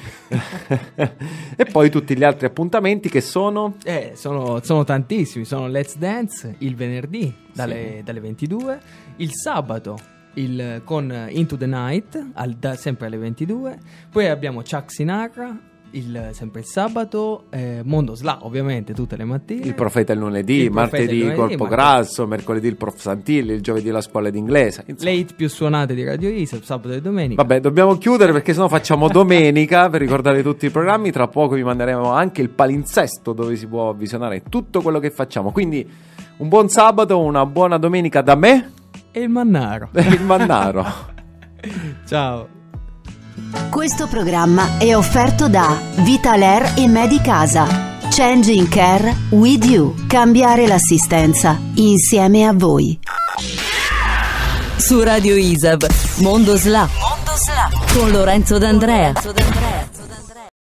[SPEAKER 3] E poi tutti gli altri appuntamenti che sono
[SPEAKER 4] eh, sono, sono tantissimi. Sono Let's Dance il venerdì dalle,
[SPEAKER 3] sì.
[SPEAKER 4] dalle ventidue, il sabato il, con Into the Night, al, da, sempre alle ventidue. Poi abbiamo Chuck Sinatra, il, sempre il sabato, eh, Mondo S L A ovviamente tutte le mattine,
[SPEAKER 3] Il Profeta il lunedì,
[SPEAKER 4] il
[SPEAKER 3] martedì
[SPEAKER 4] il lunedì,
[SPEAKER 3] Colpo
[SPEAKER 4] martedì.
[SPEAKER 3] Grasso, mercoledì il Prof Santilli, il giovedì la scuola d'inglese. Insomma.
[SPEAKER 4] Le hit più suonate di Radio Isa, sabato e domenica.
[SPEAKER 3] Vabbè, dobbiamo chiudere perché sennò facciamo domenica per ricordare tutti i programmi. Tra poco vi manderemo anche il palinsesto dove si può visionare tutto quello che facciamo. Quindi un buon sabato, una buona domenica da me
[SPEAKER 4] E il Mannaro.
[SPEAKER 3] e il Mannaro.
[SPEAKER 4] Ciao.
[SPEAKER 1] Questo programma è offerto da Vitaler e Medicasa. Changing Care with you. Cambiare l'assistenza insieme a voi.
[SPEAKER 2] Su Radio Isab, Mondo S L A con Lorenzo D'Andrea.